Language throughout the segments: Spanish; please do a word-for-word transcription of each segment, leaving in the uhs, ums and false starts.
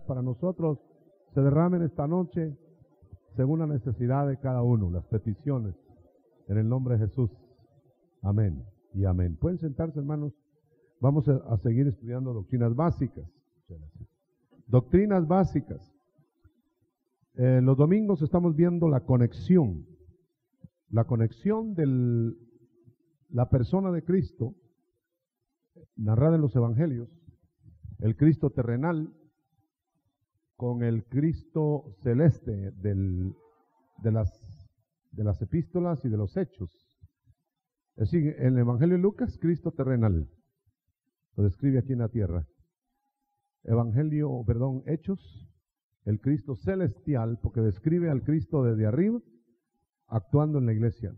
para nosotros se derramen esta noche según la necesidad de cada uno, las peticiones, en el nombre de Jesús. Amén y amén. Pueden sentarse, hermanos. Vamos a, a seguir estudiando doctrinas básicas. Doctrinas básicas. Eh, los domingos estamos viendo la conexión, la conexión de la persona de Cristo, narrada en los evangelios, el Cristo terrenal, con el Cristo celeste del, de, las, de las epístolas y de los hechos. Es decir, en el Evangelio de Lucas, Cristo terrenal, lo describe aquí en la tierra. Evangelio, perdón, Hechos, el Cristo celestial, porque describe al Cristo desde arriba, actuando en la iglesia.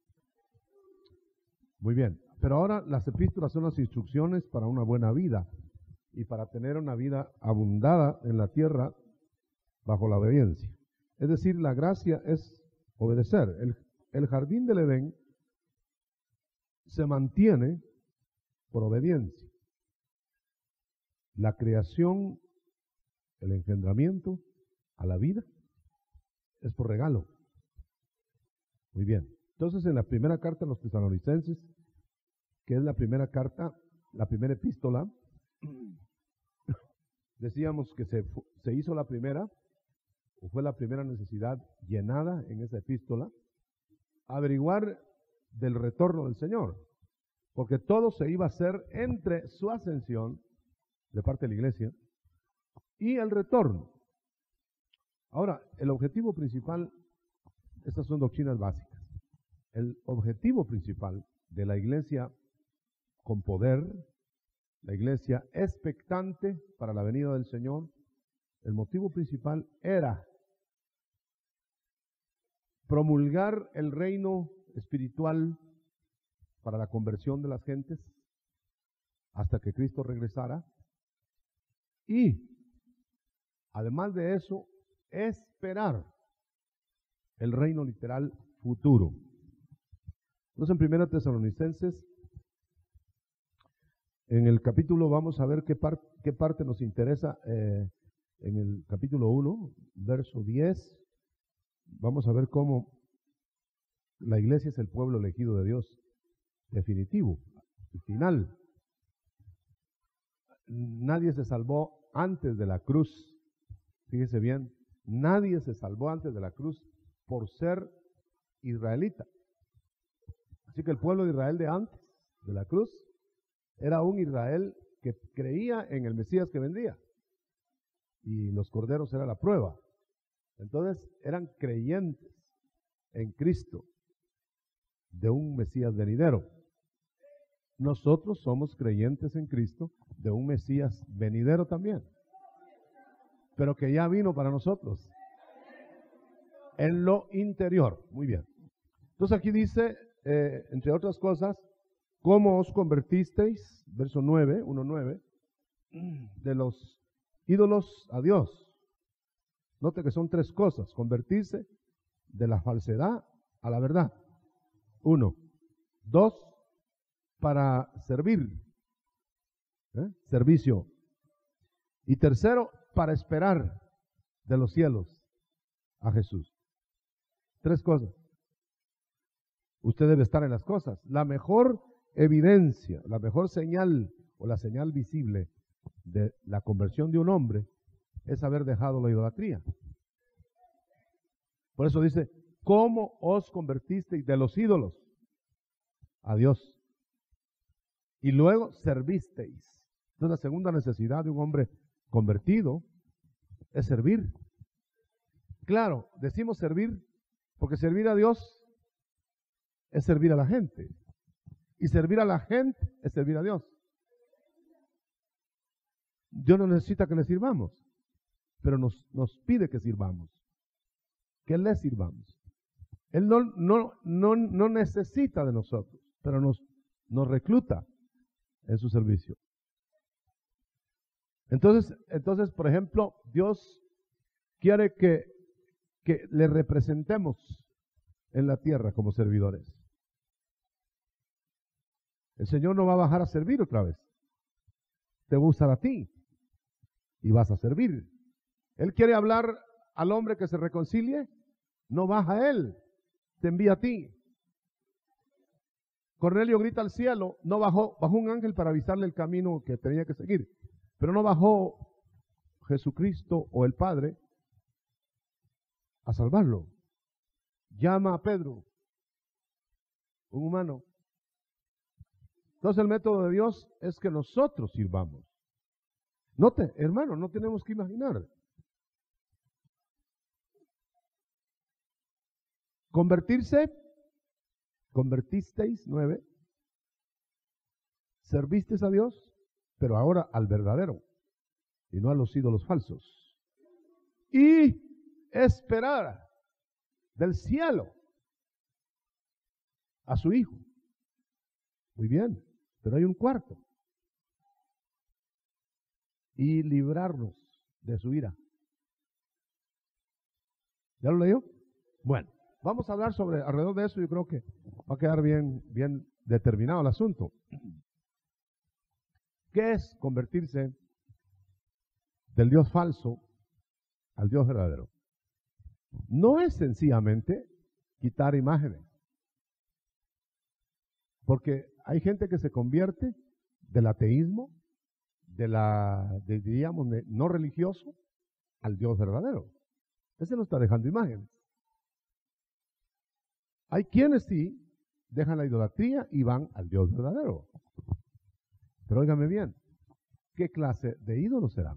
Muy bien, pero ahora las epístolas son las instrucciones para una buena vida y para tener una vida abundada en la tierra bajo la obediencia. Es decir, la gracia es obedecer. El, el jardín del Edén se mantiene por obediencia. La creación, el engendramiento a la vida es por regalo. Muy bien. Entonces, en la primera carta a los Tesalonicenses, que es la primera carta, la primera epístola, decíamos que se, se hizo la primera, o fue la primera necesidad llenada en esa epístola, averiguar del retorno del Señor, porque todo se iba a hacer entre su ascensión, de parte de la iglesia, y el retorno. Ahora, el objetivo principal, estas son doctrinas básicas, el objetivo principal de la iglesia con poder, la iglesia expectante para la venida del Señor, el motivo principal era promulgar el reino espiritual para la conversión de las gentes hasta que Cristo regresara, y además de eso, esperar el reino literal futuro. Entonces, en primera Tesalonicenses, en el capítulo, vamos a ver qué, par, qué parte nos interesa. Eh, en el capítulo uno, verso diez, vamos a ver cómo la iglesia es el pueblo elegido de Dios, definitivo, el final. Nadie se salvó antes de la cruz. Fíjese bien, nadie se salvó antes de la cruz por ser israelita. Así que el pueblo de Israel de antes de la cruz era un Israel que creía en el Mesías que vendría. Y los corderos era la prueba. Entonces eran creyentes en Cristo de un Mesías venidero. Nosotros somos creyentes en Cristo de un Mesías venidero también, pero que ya vino para nosotros en lo interior. Muy bien. Entonces aquí dice, eh, entre otras cosas, ¿cómo os convertisteis? Verso nueve, uno nueve, de los ídolos a Dios. Note que son tres cosas: convertirse de la falsedad a la verdad. Uno. Dos, para servir, ¿eh? Servicio. Y tercero, para esperar de los cielos a Jesús. Tres cosas. Usted debe estar en las cosas. La mejor evidencia, la mejor señal o la señal visible de la conversión de un hombre es haber dejado la idolatría. Por eso dice, ¿cómo os convertisteis de los ídolos a Dios? Y luego servisteis. Entonces la segunda necesidad de un hombre convertido es servir. Claro, decimos servir porque servir a Dios es servir a la gente. Y servir a la gente es servir a Dios. Dios no necesita que le sirvamos, pero nos, nos pide que sirvamos, que le sirvamos. Él no, no, no, no necesita de nosotros, pero nos, nos recluta en su servicio. Entonces, entonces, por ejemplo, Dios quiere que, que le representemos en la tierra como servidores. El Señor no va a bajar a servir otra vez. Te va a usar a ti y vas a servir. Él quiere hablar al hombre que se reconcilie, no baja a él, te envía a ti. Cornelio grita al cielo, no bajó, bajó un ángel para avisarle el camino que tenía que seguir, pero no bajó Jesucristo o el Padre a salvarlo. Llama a Pedro, un humano. Entonces el método de Dios es que nosotros sirvamos. Note, hermano, no tenemos que imaginar. Convertirse, convertisteis, nueve, servisteis a Dios, pero ahora al verdadero y no a los ídolos falsos. Y esperar del cielo a su Hijo. Muy bien, pero hay un cuarto. Y librarnos de su ira. ¿Ya lo leyó? Bueno, vamos a hablar sobre, alrededor de eso, yo creo que va a quedar bien, bien determinado el asunto. ¿Qué es convertirse del Dios falso al Dios verdadero? No es sencillamente quitar imágenes. Porque hay gente que se convierte del ateísmo, de la, de, diríamos, de no religioso, al Dios verdadero. Ese no está dejando imágenes. Hay quienes sí dejan la idolatría y van al Dios verdadero. Pero óigame bien, ¿qué clase de ídolos serán?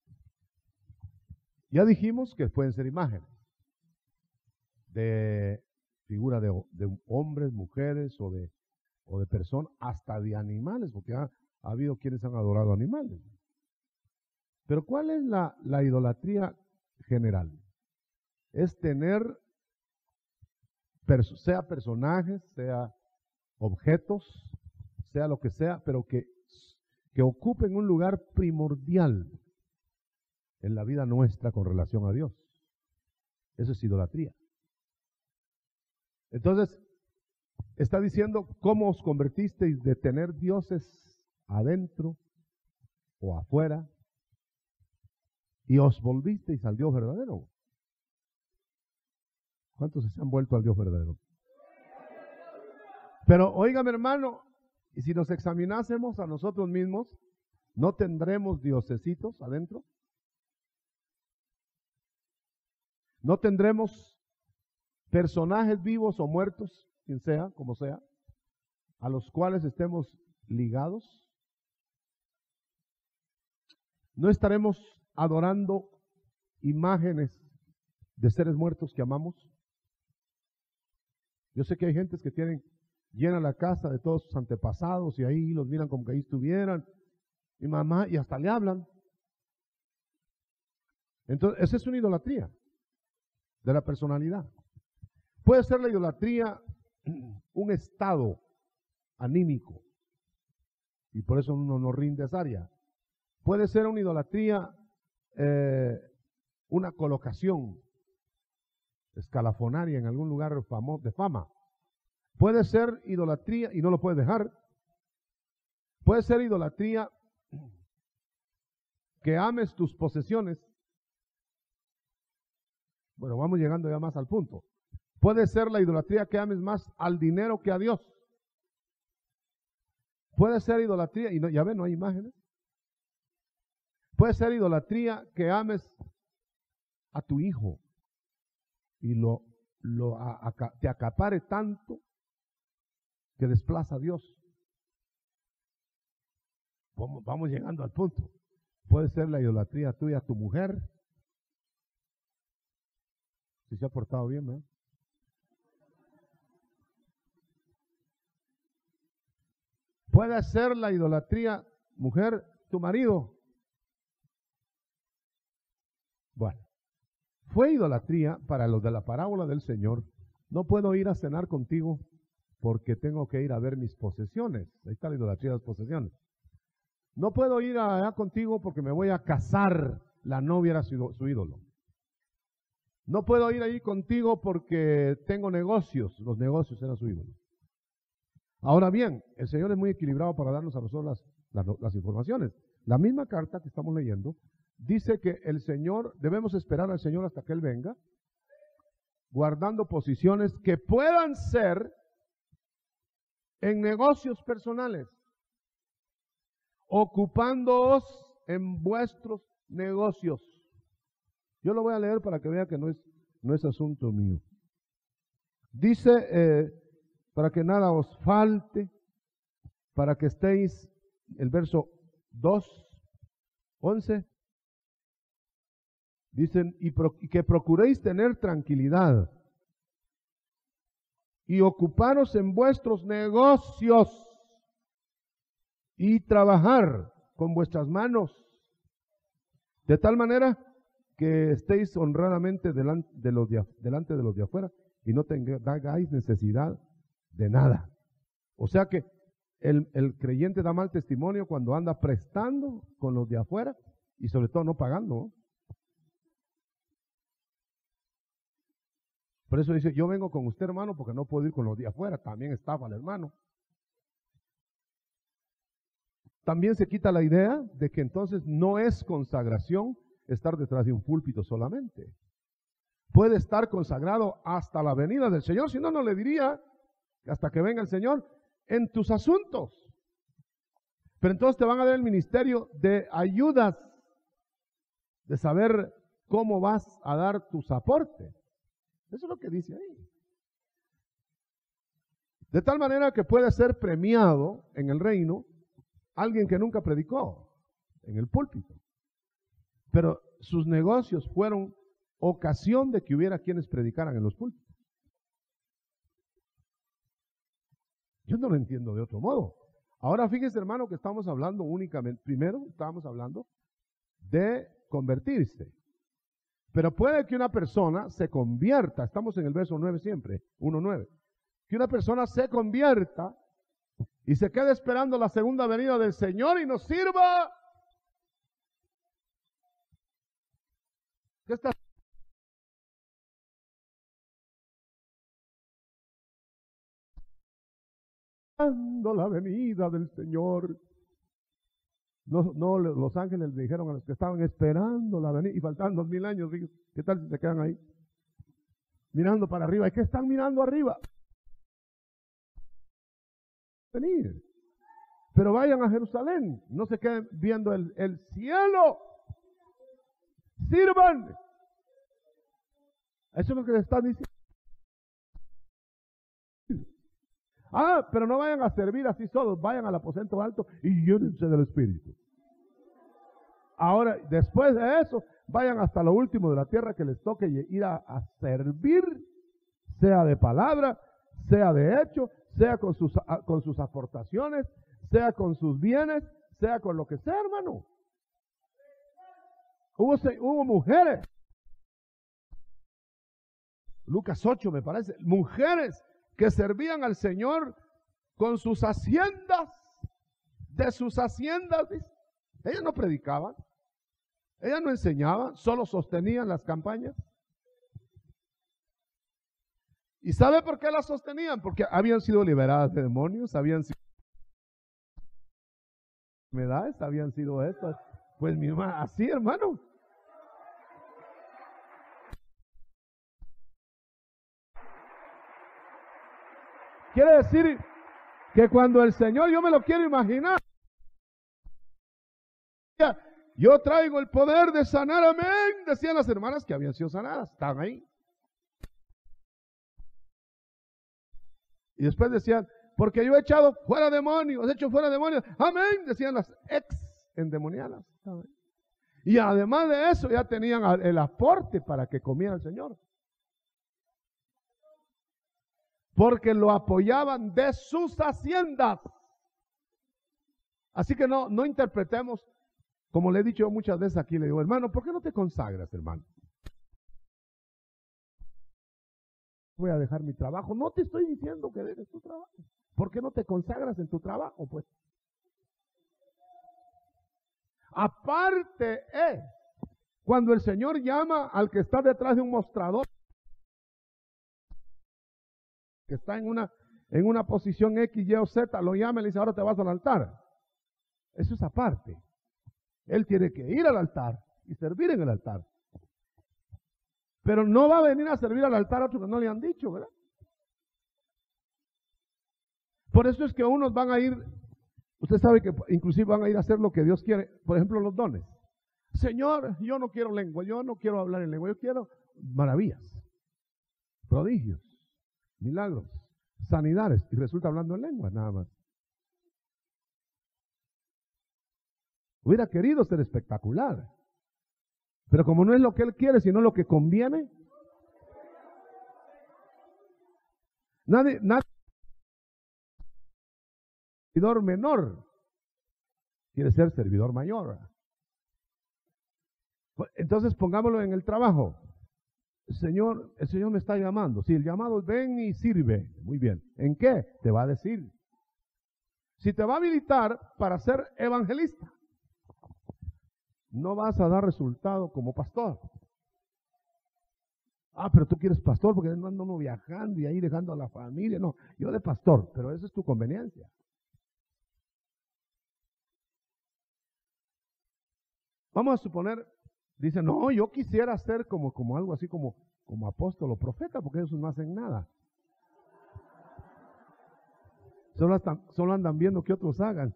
Ya dijimos que pueden ser imágenes de figura de, de hombres, mujeres o de, o de personas, hasta de animales, porque ha, ha habido quienes han adorado animales. Pero ¿cuál es la, la idolatría general? Es tener, perso, sea personajes, sea objetos, sea lo que sea, pero que, que ocupen un lugar primordial en la vida nuestra con relación a Dios. Eso es idolatría. Entonces, está diciendo cómo os convertisteis de tener dioses adentro o afuera y os volvisteis al Dios verdadero. ¿Cuántos se han vuelto al Dios verdadero? Pero óigame, hermano, y si nos examinásemos a nosotros mismos, ¿no tendremos diosesitos adentro? ¿No tendremos personajes vivos o muertos, quien sea, como sea, a los cuales estemos ligados? ¿No estaremos adorando imágenes de seres muertos que amamos? Yo sé que hay gentes que tienen llena la casa de todos sus antepasados y ahí los miran como que ahí estuvieran, y mamá, y hasta le hablan. Entonces, esa es una idolatría de la personalidad. Puede ser la idolatría un estado anímico, y por eso uno no rinde esa área. Puede ser una idolatría eh, una colocación escalafonaria en algún lugar famo, de fama. Puede ser idolatría y no lo puedes dejar. Puede ser idolatría que ames tus posesiones. Bueno, vamos llegando ya más al punto. Puede ser la idolatría que ames más al dinero que a Dios. Puede ser idolatría, y no, ya ven, no hay imágenes. Puede ser idolatría que ames a tu hijo y lo, lo a, a, te acapare tanto que desplaza a Dios. Vamos, vamos llegando al punto. Puede ser la idolatría tuya a tu mujer. Si se ha portado bien, ¿eh? Puede ser la idolatría, mujer, tu marido. Bueno, fue idolatría para los de la parábola del Señor. No puedo ir a cenar contigo porque tengo que ir a ver mis posesiones. Ahí está la idolatría de las posesiones. No puedo ir allá contigo porque me voy a casar. La novia era su, su ídolo. No puedo ir ahí contigo porque tengo negocios. Los negocios eran su ídolo. Ahora bien, el Señor es muy equilibrado para darnos a nosotros las, las, las informaciones. La misma carta que estamos leyendo dice que el Señor, debemos esperar al Señor hasta que Él venga, guardando posiciones que puedan ser en negocios personales, ocupándoos en vuestros negocios. Yo lo voy a leer para que vea que no es, no es asunto mío. Dice, eh, para que nada os falte, para que estéis, el verso dos, once, dicen, y, pro, y que procuréis tener tranquilidad y ocuparos en vuestros negocios y trabajar con vuestras manos, de tal manera que estéis honradamente delante de los de, delante de los de afuera y no tengáis necesidad de nada. O sea que el, el creyente da mal testimonio cuando anda prestando con los de afuera y sobre todo no pagando, ¿no? Por eso dice, yo vengo con usted, hermano, porque no puedo ir con los de afuera. También estafa al hermano. También se quita la idea de que entonces no es consagración estar detrás de un púlpito solamente. Puede estar consagrado hasta la venida del Señor, si no, no le diría hasta que venga el Señor en tus asuntos. Pero entonces te van a dar el ministerio de ayudas, de saber cómo vas a dar tus aportes. Eso es lo que dice ahí. De tal manera que puede ser premiado en el reino alguien que nunca predicó en el púlpito, pero sus negocios fueron ocasión de que hubiera quienes predicaran en los púlpitos. Yo no lo entiendo de otro modo. Ahora fíjese, hermano, que estamos hablando únicamente, primero estábamos hablando de convertirse. Pero puede que una persona se convierta, estamos en el verso nueve siempre, uno nueve, que una persona se convierta y se quede esperando la segunda venida del Señor y nos sirva. ¿Qué está esperando la venida del Señor? No, no, los ángeles le dijeron a los que estaban esperando la venida y faltaban dos mil años, ¿qué tal si se quedan ahí? Mirando para arriba. ¿Y qué están mirando arriba? Venir. Pero vayan a Jerusalén, no se queden viendo el, el cielo. Sirvan. Eso es lo que le están diciendo. Ah, pero no vayan a servir así solos, vayan al aposento alto y llénense del Espíritu. Ahora, después de eso, vayan hasta lo último de la tierra que les toque ir a, a servir, sea de palabra, sea de hecho, sea con sus, a, con sus aportaciones, sea con sus bienes, sea con lo que sea, hermano. Hubo, hubo mujeres, Lucas ocho me parece, mujeres que servían al Señor con sus haciendas, de sus haciendas. Ellas no predicaban, ellas no enseñaban, solo sostenían las campañas. ¿Y sabe por qué las sostenían? Porque habían sido liberadas de demonios, habían sido enfermedades, habían sido estas. Pues mi hermano, así, hermano. Quiere decir que cuando el Señor, yo me lo quiero imaginar, yo traigo el poder de sanar, amén, decían las hermanas que habían sido sanadas, estaban ahí. Y después decían, porque yo he echado fuera demonios, he hecho fuera demonios, amén, decían las ex endemoniadas. Y además de eso ya tenían el aporte para que comiera el Señor. Porque lo apoyaban de sus haciendas. Así que no, no interpretemos, como le he dicho muchas veces aquí, le digo, hermano, ¿por qué no te consagras, hermano? Voy a dejar mi trabajo. No te estoy diciendo que dejes tu trabajo. ¿Por qué no te consagras en tu trabajo, pues? Aparte es, cuando el Señor llama al que está detrás de un mostrador, que está en una, en una posición X, Y o Z, lo llama y le dice, ahora te vas al altar. Eso es aparte. Él tiene que ir al altar y servir en el altar. Pero no va a venir a servir al altar a otro que no le han dicho, ¿verdad? Por eso es que unos van a ir, usted sabe que inclusive van a ir a hacer lo que Dios quiere. Por ejemplo, los dones. Señor, yo no quiero lengua, yo no quiero hablar en lengua, yo quiero maravillas, prodigios, milagros, sanidades, y resulta hablando en lengua nada más. Hubiera querido ser espectacular, pero como no es lo que él quiere, sino lo que conviene, nadie, nadie, servidor menor quiere ser servidor mayor. Entonces pongámoslo en el trabajo. Señor, el Señor me está llamando. Si el llamado es ven y sirve, muy bien. ¿En qué? Te va a decir. Si te va a habilitar para ser evangelista, no vas a dar resultado como pastor. Ah, pero tú quieres pastor porque no ando viajando y ahí dejando a la familia. No, yo de pastor, pero esa es tu conveniencia. Vamos a suponer, dice, no, yo quisiera ser como, como algo así como, como apóstol o profeta, porque esos no hacen nada. Solo, hasta, solo andan viendo que otros hagan.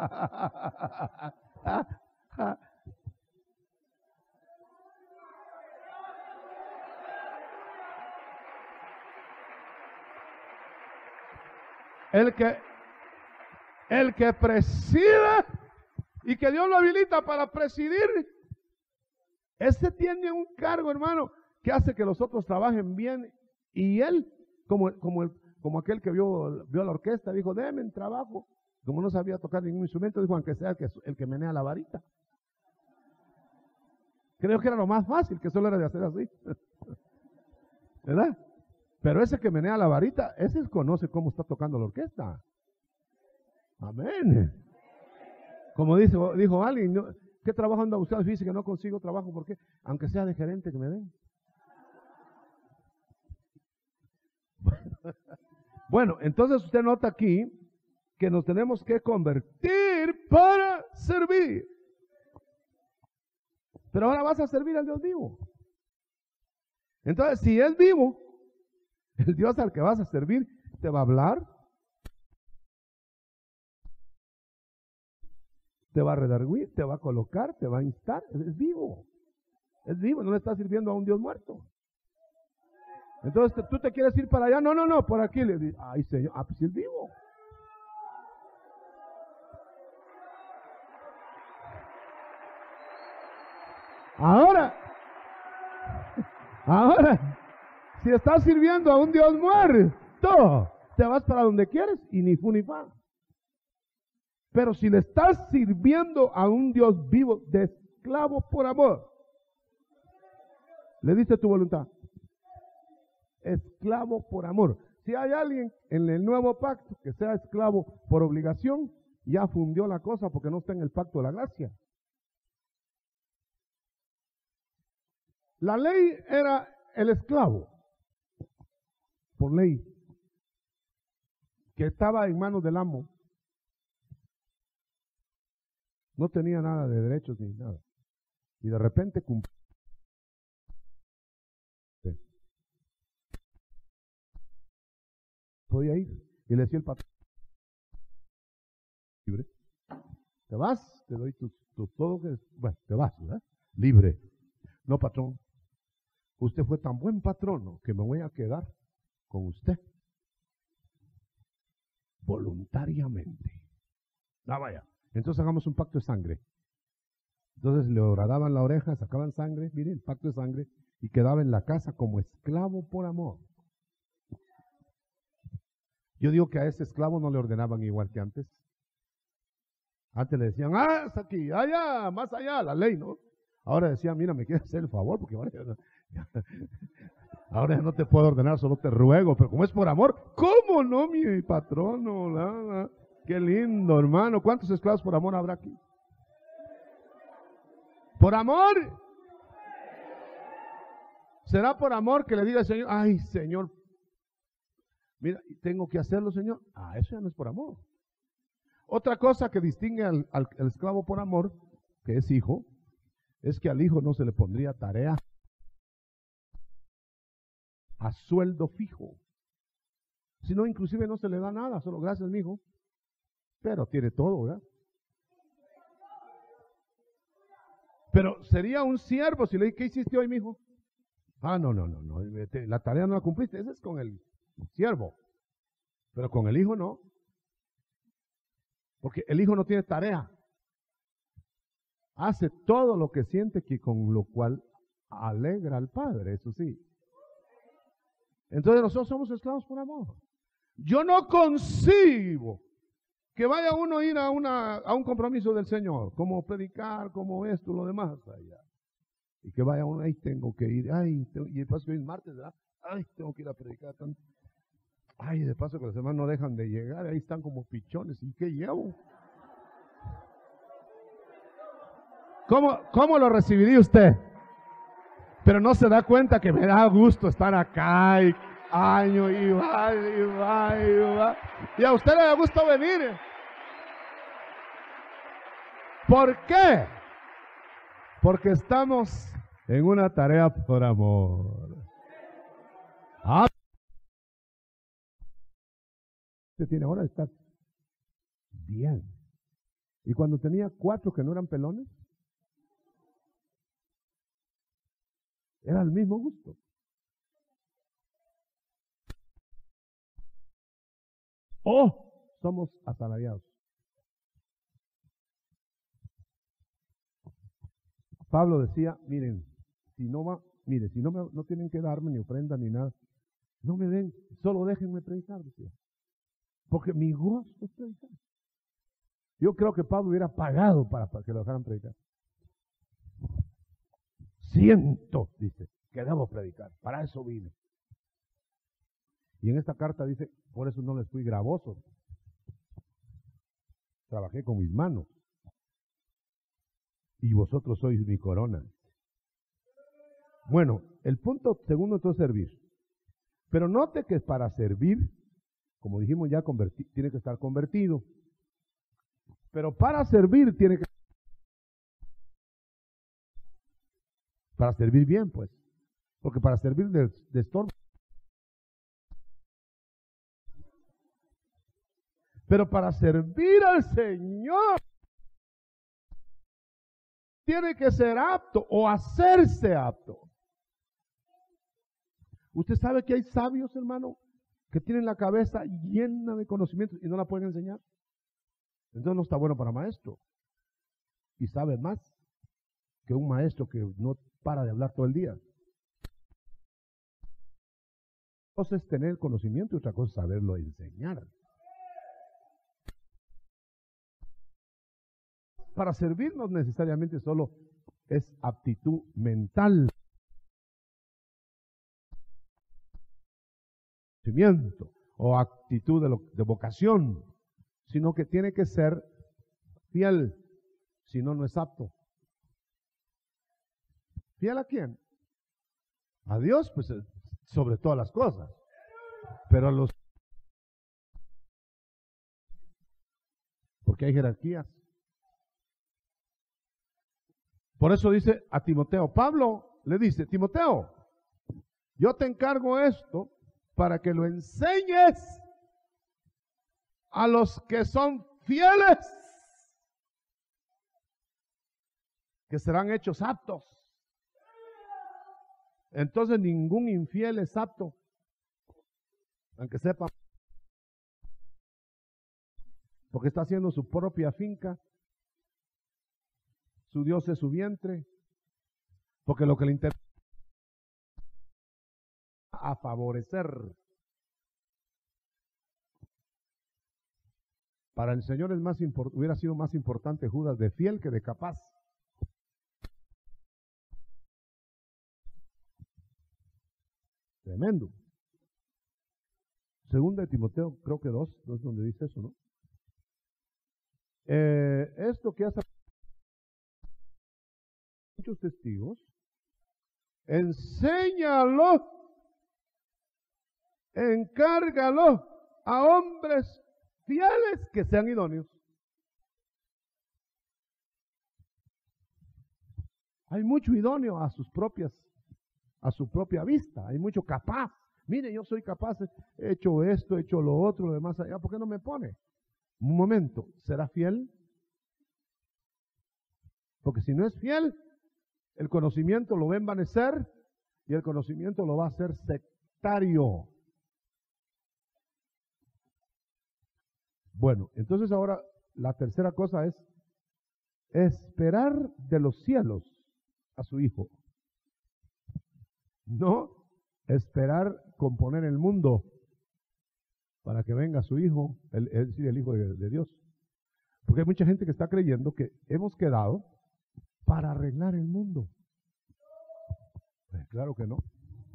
El que, el que preside y que Dios lo habilita para presidir, ese tiene un cargo, hermano, que hace que los otros trabajen bien. Y él, como, como, el, como aquel que vio, vio la orquesta, dijo, déme en trabajo. Como no sabía tocar ningún instrumento, dijo, aunque sea el que, el que menea la varita. Creo que era lo más fácil, que solo era de hacer así. ¿Verdad? Pero ese que menea la varita, ese conoce cómo está tocando la orquesta. Amén. Como dice, dijo alguien, ¿qué trabajo anda buscando? Dice que no consigo trabajo, ¿por qué? Aunque sea de gerente que me den. Bueno, entonces usted nota aquí que nos tenemos que convertir para servir. Pero ahora vas a servir al Dios vivo. Entonces, si es vivo, el Dios al que vas a servir te va a hablar, te va a redarguir, te va a colocar, te va a instar. Es vivo, es vivo, no le estás sirviendo a un Dios muerto. Entonces tú te quieres ir para allá, no, no, no, por aquí le dices, ay Señor, ah, pues es vivo. Ahora, ahora, si estás sirviendo a un Dios muerto, te vas para donde quieres y ni fu ni fa. Pero si le estás sirviendo a un Dios vivo, de esclavo por amor, le diste tu voluntad. Esclavo por amor. Si hay alguien en el nuevo pacto que sea esclavo por obligación, ya fundió la cosa porque no está en el pacto de la gracia. La ley era el esclavo, por ley, que estaba en manos del amo. No tenía nada de derechos ni nada. Y de repente cumplió. Podía ir. Y le decía el patrón, libre. Te vas, te doy tu, tu todo. Que, bueno, te vas, ¿verdad? Libre. No, patrón. Usted fue tan buen patrono que me voy a quedar con usted. Voluntariamente. Ah, vaya. Entonces hagamos un pacto de sangre. Entonces le horadaban la oreja, sacaban sangre, miren, el pacto de sangre, y quedaba en la casa como esclavo por amor. Yo digo que a ese esclavo no le ordenaban igual que antes. Antes le decían, ah, hasta aquí, allá, más allá, la ley, ¿no? Ahora decían, mira, me quieres hacer el favor, porque ahora ya, no, ya, ahora ya no te puedo ordenar, solo te ruego, pero como es por amor, ¿cómo no, mi patrono? La, la, qué lindo, hermano. ¿Cuántos esclavos por amor habrá aquí? ¿Por amor? ¿Será por amor que le diga al Señor, ay, Señor, mira, tengo que hacerlo, Señor? Ah, eso ya no es por amor. Otra cosa que distingue al, al, al esclavo por amor, que es hijo, es que al hijo no se le pondría tarea a sueldo fijo. Si no, inclusive no se le da nada, solo gracias, mijo. Pero tiene todo, ¿verdad? Pero sería un siervo si le dije, ¿qué hiciste hoy, mijo? Ah, no, no, no, no, la tarea no la cumpliste. Ese es con el siervo. Pero con el hijo no. Porque el hijo no tiene tarea. Hace todo lo que siente, que con lo cual alegra al padre, eso sí. Entonces nosotros somos esclavos por amor. Yo no concibo que vaya uno a ir a, una, a un compromiso del Señor, como predicar, como esto, lo demás allá. Y que vaya uno, ay, tengo que ir, ay, tengo, y de paso que hoy es martes, ¿verdad? Ay, tengo que ir a predicar tanto. Ay, de paso que los demás no dejan de llegar, ahí están como pichones, ¿y qué llevo? ¿Cómo, cómo lo recibiría usted? Pero no se da cuenta que me da gusto estar acá y año y va, y va, y va. Y a usted le da gusto venir. ¿Por qué? Porque estamos en una tarea por amor. Ah, usted tiene ahora de estar bien. Y cuando tenía cuatro que no eran pelones, era el mismo gusto. Oh, somos asalariados. Pablo decía, miren, si no va, mire, si no me, no tienen que darme ni ofrenda ni nada, no me den, solo déjenme predicar, decía. Porque mi gozo es predicar. Yo creo que Pablo hubiera pagado para, para que lo dejaran predicar. Siento, dice, que debo predicar, para eso vine. Y en esta carta dice, por eso no les fui gravoso. Trabajé con mis manos. Y vosotros sois mi corona. Bueno, el punto segundo es servir. Pero note que para servir, como dijimos ya, tiene que estar convertido. Pero para servir tiene que... Para servir bien, pues. Porque para servir de, de estorbo. Pero para servir al Señor tiene que ser apto o hacerse apto. Usted sabe que hay sabios, hermano, que tienen la cabeza llena de conocimientos y no la pueden enseñar. Entonces no está bueno para maestro. Y sabe más que un maestro que no para de hablar todo el día. Una cosa es tener conocimiento y otra cosa es saberlo enseñar. Para servirnos necesariamente solo es aptitud mental, conocimiento o actitud de, lo, de vocación, sino que tiene que ser fiel, si no, no es apto. ¿Fiel a quién? A Dios, pues sobre todas las cosas, pero a los... Porque hay jerarquías. Por eso dice a Timoteo, Pablo le dice, Timoteo, yo te encargo esto para que lo enseñes a los que son fieles, que serán hechos aptos. Entonces ningún infiel es apto, aunque sepa, porque está haciendo su propia finca. Su Dios es su vientre, porque lo que le interesa a favorecer. Para el Señor es más hubiera sido más importante Judas de fiel que de capaz. Tremendo. Segunda de Timoteo, creo que dos, no es donde dice eso, ¿no? Eh, esto que hace muchos testigos, enséñalo, encárgalo a hombres fieles que sean idóneos. Hay mucho idóneo a sus propias, a su propia vista. Hay mucho capaz. Mire, yo soy capaz, he hecho esto, he hecho lo otro, lo demás allá. ¿Por qué no me pone? Un momento, ¿será fiel? Porque si no es fiel, el conocimiento lo va a envanecer y el conocimiento lo va a hacer sectario. Bueno, entonces ahora la tercera cosa es esperar de los cielos a su hijo. No esperar componer el mundo para que venga su hijo, es decir, el hijo de, de Dios. Porque hay mucha gente que está creyendo que hemos quedado para arreglar el mundo. Pues claro que no.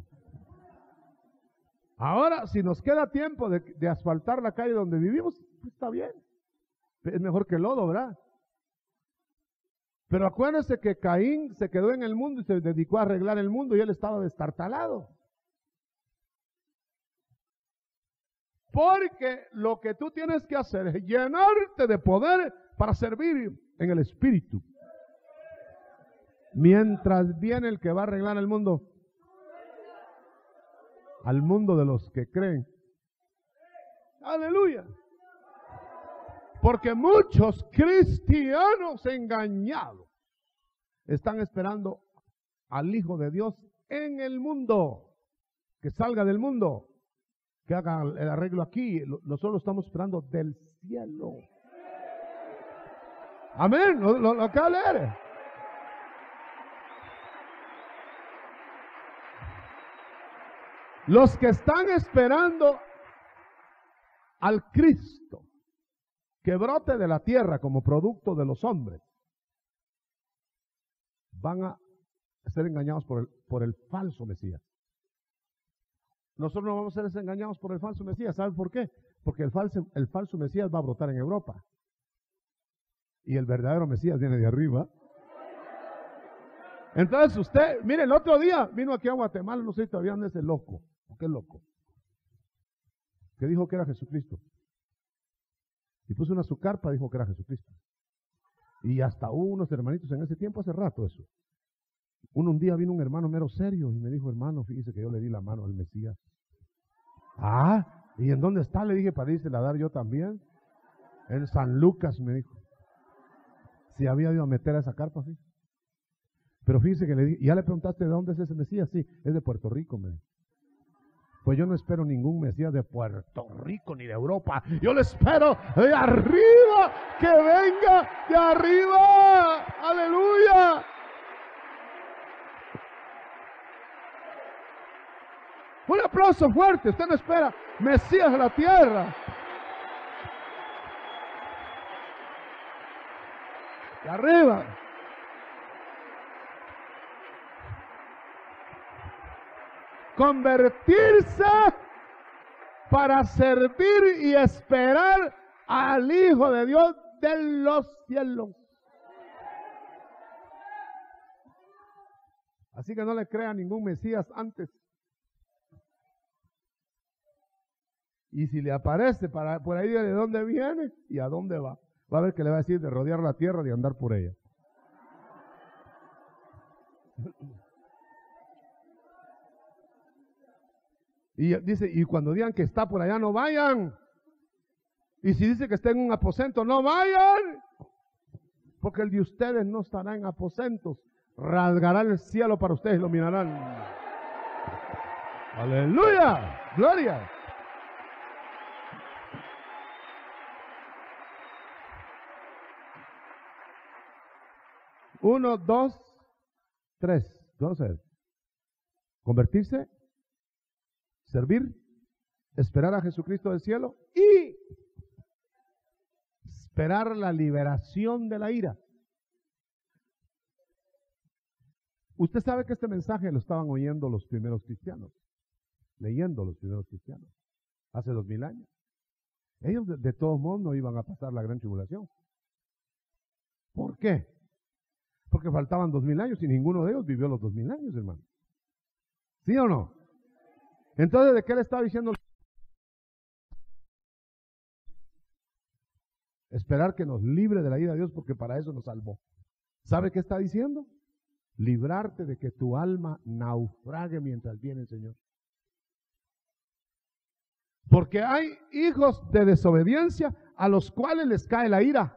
Ahora, si nos queda tiempo de, de asfaltar la calle donde vivimos, pues está bien. Es mejor que lodo, ¿verdad? Pero acuérdense que Caín se quedó en el mundo y se dedicó a arreglar el mundo y él estaba destartalado. Porque lo que tú tienes que hacer es llenarte de poder para servir en el Espíritu. Mientras viene el que va a arreglar el mundo, al mundo de los que creen. Aleluya. Porque muchos cristianos engañados están esperando al Hijo de Dios en el mundo, que salga del mundo, que haga el arreglo aquí. Nosotros lo estamos esperando del cielo. Amén. Lo, lo, lo acabo de leer. Los que están esperando al Cristo que brote de la tierra como producto de los hombres, van a ser engañados por el, por el falso Mesías. Nosotros no vamos a ser engañados por el falso Mesías. ¿Saben por qué? Porque el falso, el falso Mesías va a brotar en Europa. Y el verdadero Mesías viene de arriba. Entonces usted, mire, el otro día vino aquí a Guatemala, no sé todavía dónde es el loco. ¿Qué loco? Que dijo que era Jesucristo. Y puso una su carpa, dijo que era Jesucristo. Y hasta hubo unos hermanitos en ese tiempo, hace rato eso. Uno, un día vino un hermano mero serio y me dijo, hermano, fíjese que yo le di la mano al Mesías. Ah, ¿y en dónde está? Le dije, para irse la dar yo también. En San Lucas, me dijo. Si había ido a meter a esa carpa, sí. Pero fíjese que le dije, ¿ya le preguntaste de dónde es ese Mesías? Sí, es de Puerto Rico, me dijo. Pues yo no espero ningún Mesías de Puerto Rico ni de Europa. Yo le espero de arriba, que venga de arriba. Aleluya. Un aplauso fuerte. Usted no espera Mesías de la tierra. De arriba. Convertirse para servir y esperar al Hijo de Dios de los cielos. Así que no le crea ningún Mesías antes. Y si le aparece para, por ahí, de dónde viene y a dónde va, va a ver que le va a decir de rodear la tierra, de andar por ella. Y dice, y cuando digan que está por allá, no vayan. Y si dice que está en un aposento, no vayan. Porque el de ustedes no estará en aposentos. Rasgará el cielo para ustedes y lo mirarán. Aleluya, gloria. Uno, dos, tres. Vamos a ver. Convertirse, servir, esperar a Jesucristo del cielo y esperar la liberación de la ira. Usted sabe que este mensaje lo estaban oyendo los primeros cristianos, leyendo los primeros cristianos, hace dos mil años. Ellos de, de todos modos no iban a pasar la gran tribulación. ¿Por qué? Porque faltaban dos mil años y ninguno de ellos vivió los dos mil años, hermano. ¿Sí o no? Entonces, ¿de qué le estaba diciendo? Esperar que nos libre de la ira de Dios, porque para eso nos salvó. ¿Sabe qué está diciendo? librarte de que tu alma naufrague mientras viene el Señor. Porque hay hijos de desobediencia a los cuales les cae la ira.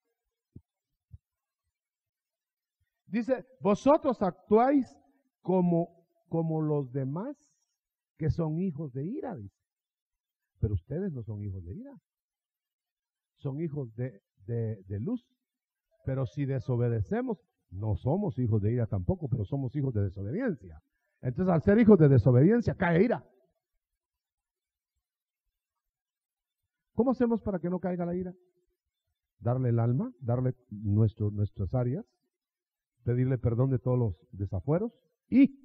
Dice, vosotros actuáis como, como los demás que son hijos de ira, dice. Pero ustedes no son hijos de ira. Son hijos de, de, de luz. Pero si desobedecemos, no somos hijos de ira tampoco, pero somos hijos de desobediencia. Entonces, al ser hijos de desobediencia, cae ira. ¿Cómo hacemos para que no caiga la ira? Darle el alma, darle nuestro, nuestras áreas, pedirle perdón de todos los desafueros y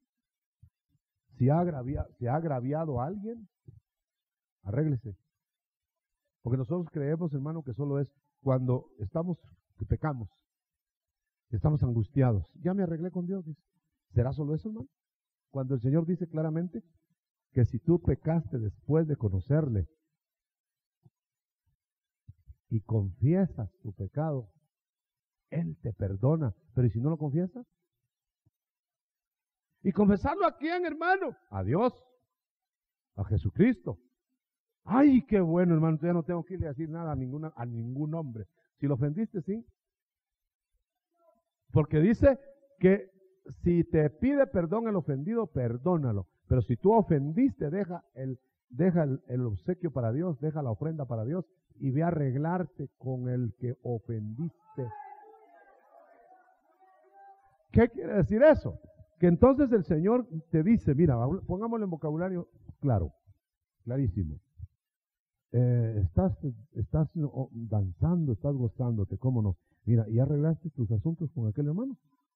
si ha agraviado, si ha agraviado a alguien, arréglese. Porque nosotros creemos, hermano, que solo es cuando estamos, que pecamos, estamos angustiados. Ya me arreglé con Dios, dice. ¿Será solo eso, hermano? Cuando el Señor dice claramente que si tú pecaste después de conocerle y confiesas tu pecado, Él te perdona. Pero ¿y si no lo confiesas? ¿Y confesarlo a quién, hermano? A Dios, a Jesucristo. Ay, qué bueno, hermano, ya no tengo que irle a decir nada a, ninguna, a ningún hombre. Si lo ofendiste, sí. Porque dice que si te pide perdón el ofendido, perdónalo. Pero si tú ofendiste, deja el, deja el, el obsequio para Dios, deja la ofrenda para Dios y ve a arreglarte con el que ofendiste. ¿Qué quiere decir eso? Que entonces el Señor te dice, mira, pongámoslo en vocabulario claro, clarísimo. Eh, estás, estás no, danzando, estás gozándote, ¿cómo no? Mira, ¿y arreglaste tus asuntos con aquel hermano?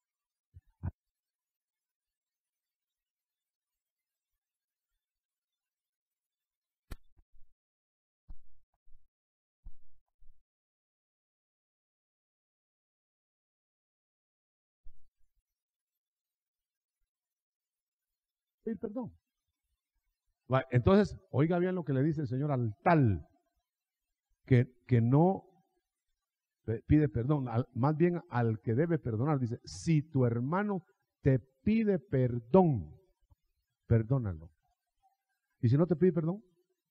Pedir perdón. Vale, entonces, oiga bien lo que le dice el Señor al tal que, que no pide perdón, al, más bien al que debe perdonar. Dice, si tu hermano te pide perdón, perdónalo. ¿Y si no te pide perdón?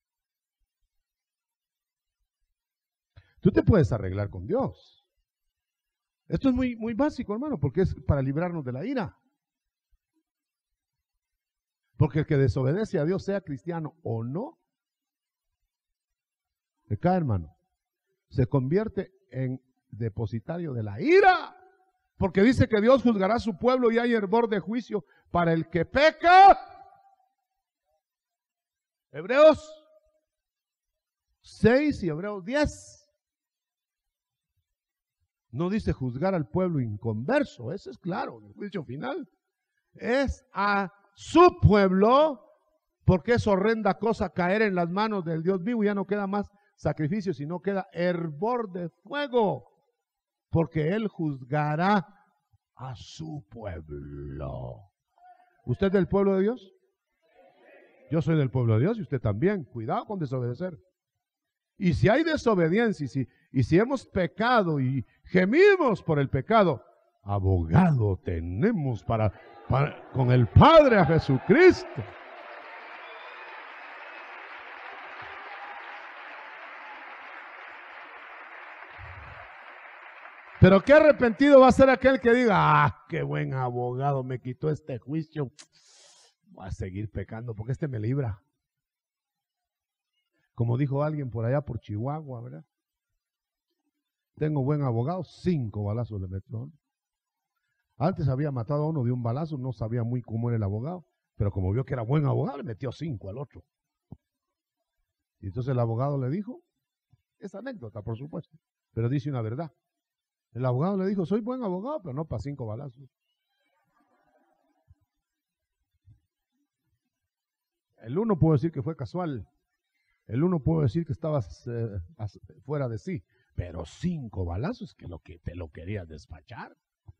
Tú te puedes arreglar con Dios. Esto es muy, muy básico, hermano, porque es para librarnos de la ira. Porque el que desobedece a Dios, sea cristiano o no, le cae, hermano, se convierte en depositario de la ira. Porque dice que Dios juzgará a su pueblo y hay hervor de juicio para el que peca. Hebreos seis y Hebreos diez. No dice juzgar al pueblo inconverso, eso es claro, en el juicio final. Es a su pueblo, porque es horrenda cosa caer en las manos del Dios vivo. Ya no queda más sacrificio, sino queda hervor de fuego, porque Él juzgará a su pueblo. ¿Usted es del pueblo de Dios? Yo soy del pueblo de Dios y usted también. Cuidado con desobedecer. Y si hay desobediencia y si, y si hemos pecado y gemimos por el pecado, abogado tenemos para, para con el Padre a Jesucristo. Pero qué arrepentido va a ser aquel que diga, ah, qué buen abogado, me quitó este juicio, voy a seguir pecando porque este me libra. Como dijo alguien por allá por Chihuahua, ¿verdad? Tengo buen abogado, cinco balazos le metió. Antes había matado a uno de un balazo, no sabía muy cómo era el abogado, pero como vio que era buen abogado, le metió cinco al otro. Y entonces el abogado le dijo, es anécdota por supuesto, pero dice una verdad. El abogado le dijo, soy buen abogado, pero no para cinco balazos. El uno puede decir que fue casual, el uno puede decir que estabas eh, fuera de sí, pero cinco balazos que, lo que te lo querías despachar.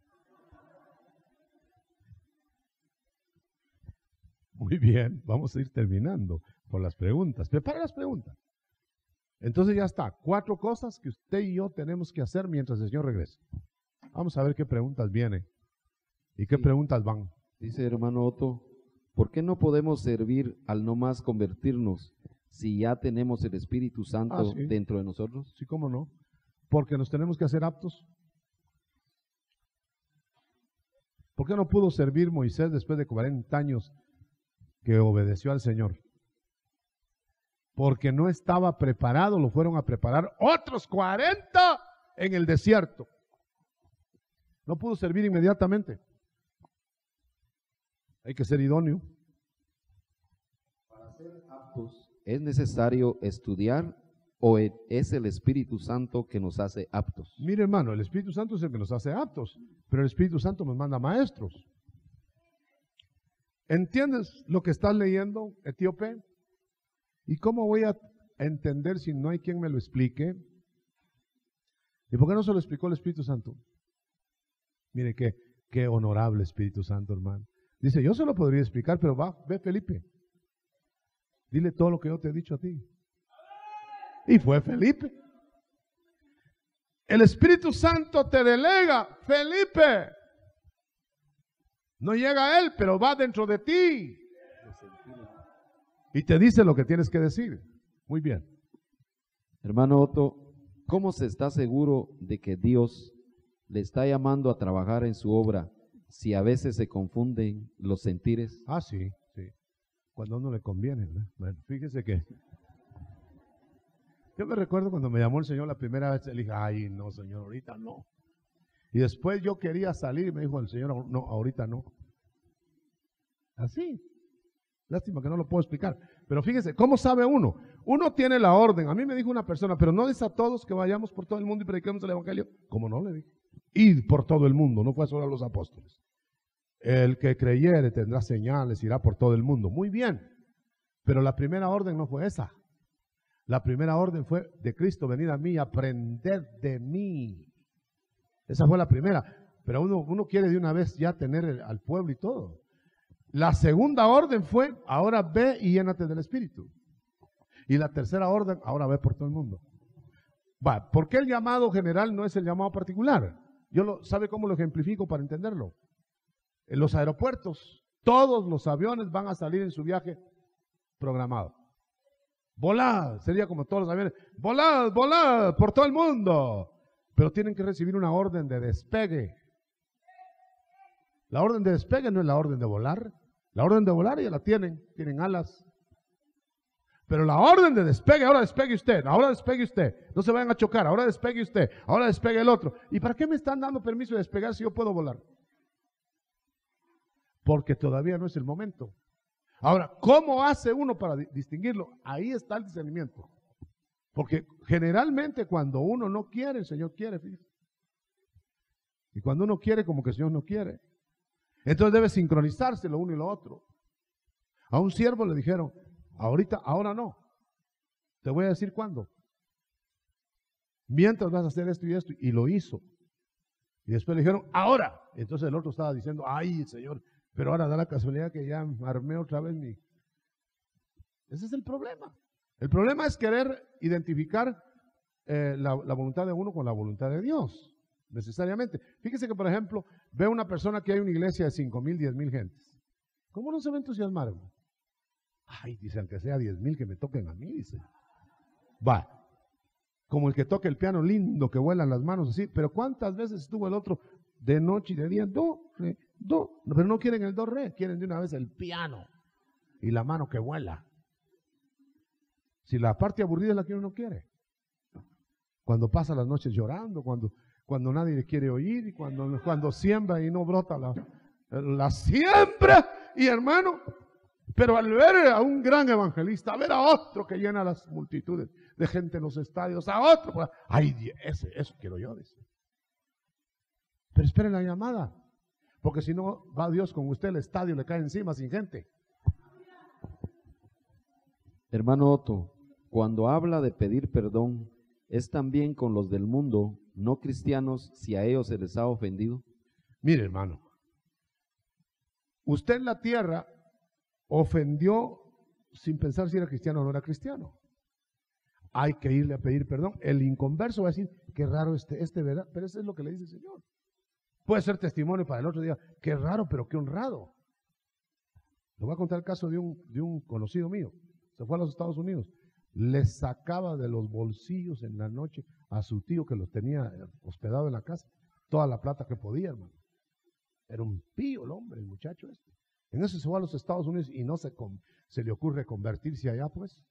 Muy bien, vamos a ir terminando por las preguntas. Prepara las preguntas. Entonces ya está, cuatro cosas que usted y yo tenemos que hacer mientras el Señor regrese. Vamos a ver qué preguntas vienen. ¿Y qué Sí. preguntas van? Dice hermano Otto, ¿por qué no podemos servir al no más convertirnos si ya tenemos el Espíritu Santo Ah, sí. dentro de nosotros? Sí, cómo no. Porque nos tenemos que hacer aptos. ¿Por qué no pudo servir Moisés después de cuarenta años que obedeció al Señor? Porque no estaba preparado, lo fueron a preparar otros cuarenta en el desierto. No pudo servir inmediatamente. Hay que ser idóneo. Para ser aptos, ¿es necesario estudiar o e- es el Espíritu Santo que nos hace aptos? Mire, hermano, el Espíritu Santo es el que nos hace aptos, pero el Espíritu Santo nos manda maestros. ¿Entiendes lo que estás leyendo, etíope? ¿Y cómo voy a entender si no hay quien me lo explique? ¿Y por qué no se lo explicó el Espíritu Santo? Mire, qué, qué honorable Espíritu Santo, hermano. Dice, yo se lo podría explicar, pero va, ve Felipe. Dile todo lo que yo te he dicho a ti. Y fue Felipe. El Espíritu Santo te delega, Felipe. No llega a él, pero va dentro de ti. Y te dice lo que tienes que decir. Muy bien. Hermano Otto, ¿cómo se está seguro de que Dios le está llamando a trabajar en su obra si a veces se confunden los sentires? Ah, sí, sí. Cuando a uno le conviene, ¿verdad? Bueno, fíjese que yo me recuerdo cuando me llamó el Señor la primera vez, le dije, ay, no, Señor, ahorita no. Y después yo quería salir y me dijo el Señor, no, ahorita no. Así. Lástima que no lo puedo explicar. Pero fíjese, ¿cómo sabe uno? Uno tiene la orden. A mí me dijo una persona, pero no dice a todos que vayamos por todo el mundo y prediquemos el Evangelio. ¿Cómo no? Le dije. Id por todo el mundo, no fue solo a los apóstoles. El que creyere tendrá señales, irá por todo el mundo. Muy bien. Pero la primera orden no fue esa. La primera orden fue de Cristo, venid a mí, aprended de mí. Esa fue la primera. Pero uno, uno quiere de una vez ya tener el, al pueblo y todo. La segunda orden fue, ahora ve y llénate del Espíritu. Y la tercera orden, ahora ve por todo el mundo. Va, ¿por qué el llamado general no es el llamado particular? Yo lo, ¿sabe cómo lo ejemplifico para entenderlo? En los aeropuertos, todos los aviones van a salir en su viaje programado. Volad, sería como todos los aviones, volad, volad por todo el mundo. Pero tienen que recibir una orden de despegue. La orden de despegue no es la orden de volar. La orden de volar ya la tienen, tienen alas. Pero la orden de despegue, ahora despegue usted, ahora despegue usted, no se vayan a chocar, ahora despegue usted, ahora despegue el otro. ¿Y para qué me están dando permiso de despegar si yo puedo volar? Porque todavía no es el momento. Ahora, ¿cómo hace uno para di- distinguirlo? Ahí está el discernimiento. Porque generalmente cuando uno no quiere, el Señor quiere, fíjese. Y cuando uno quiere, como que el Señor no quiere. Entonces debe sincronizarse lo uno y lo otro. A un siervo le dijeron, ahorita, ahora no. Te voy a decir cuándo. Mientras vas a hacer esto y esto. Y lo hizo. Y después le dijeron, ahora. Entonces el otro estaba diciendo, ay, Señor, pero ahora da la casualidad que ya armé otra vez mi... Ese es el problema. El problema es querer identificar eh, la, la voluntad de uno con la voluntad de Dios. Necesariamente. Fíjese que, por ejemplo, ve una persona que hay una iglesia de cinco mil, diez mil gentes. ¿Cómo no se va a entusiasmar, hermano? Ay, dice, aunque sea diez mil que me toquen a mí, dice. Va. Como el que toca el piano lindo, que vuelan las manos así. Pero ¿cuántas veces estuvo el otro de noche y de día? Do, re, do. Pero no quieren el do, re. Quieren de una vez el piano. Y la mano que vuela. Si la parte aburrida es la que uno no quiere. Cuando pasa las noches llorando, cuando... Cuando nadie le quiere oír, y cuando, cuando siembra y no brota la, la siembra. Y hermano, pero al ver a un gran evangelista, a ver a otro que llena las multitudes de gente en los estadios, a otro, pues, ay, ese, eso quiero yo decir. Pero esperen la llamada, porque si no va Dios con usted, el estadio le cae encima sin gente. Hermano Otto, cuando habla de pedir perdón, ¿es también con los del mundo, no cristianos, si a ellos se les ha ofendido? Mire, hermano, usted en la tierra ofendió sin pensar si era cristiano o no era cristiano. Hay que irle a pedir perdón. El inconverso va a decir, qué raro este, este, ¿verdad? Pero eso es lo que le dice el Señor. Puede ser testimonio para el otro día. Qué raro, pero qué honrado. Le voy a contar el caso de un, de un conocido mío. Se fue a los Estados Unidos. Le sacaba de los bolsillos en la noche a su tío que los tenía hospedado en la casa toda la plata que podía, hermano. Era un pío el hombre, el muchacho este. En eso se fue a los Estados Unidos y no se, se le ocurre convertirse allá, pues.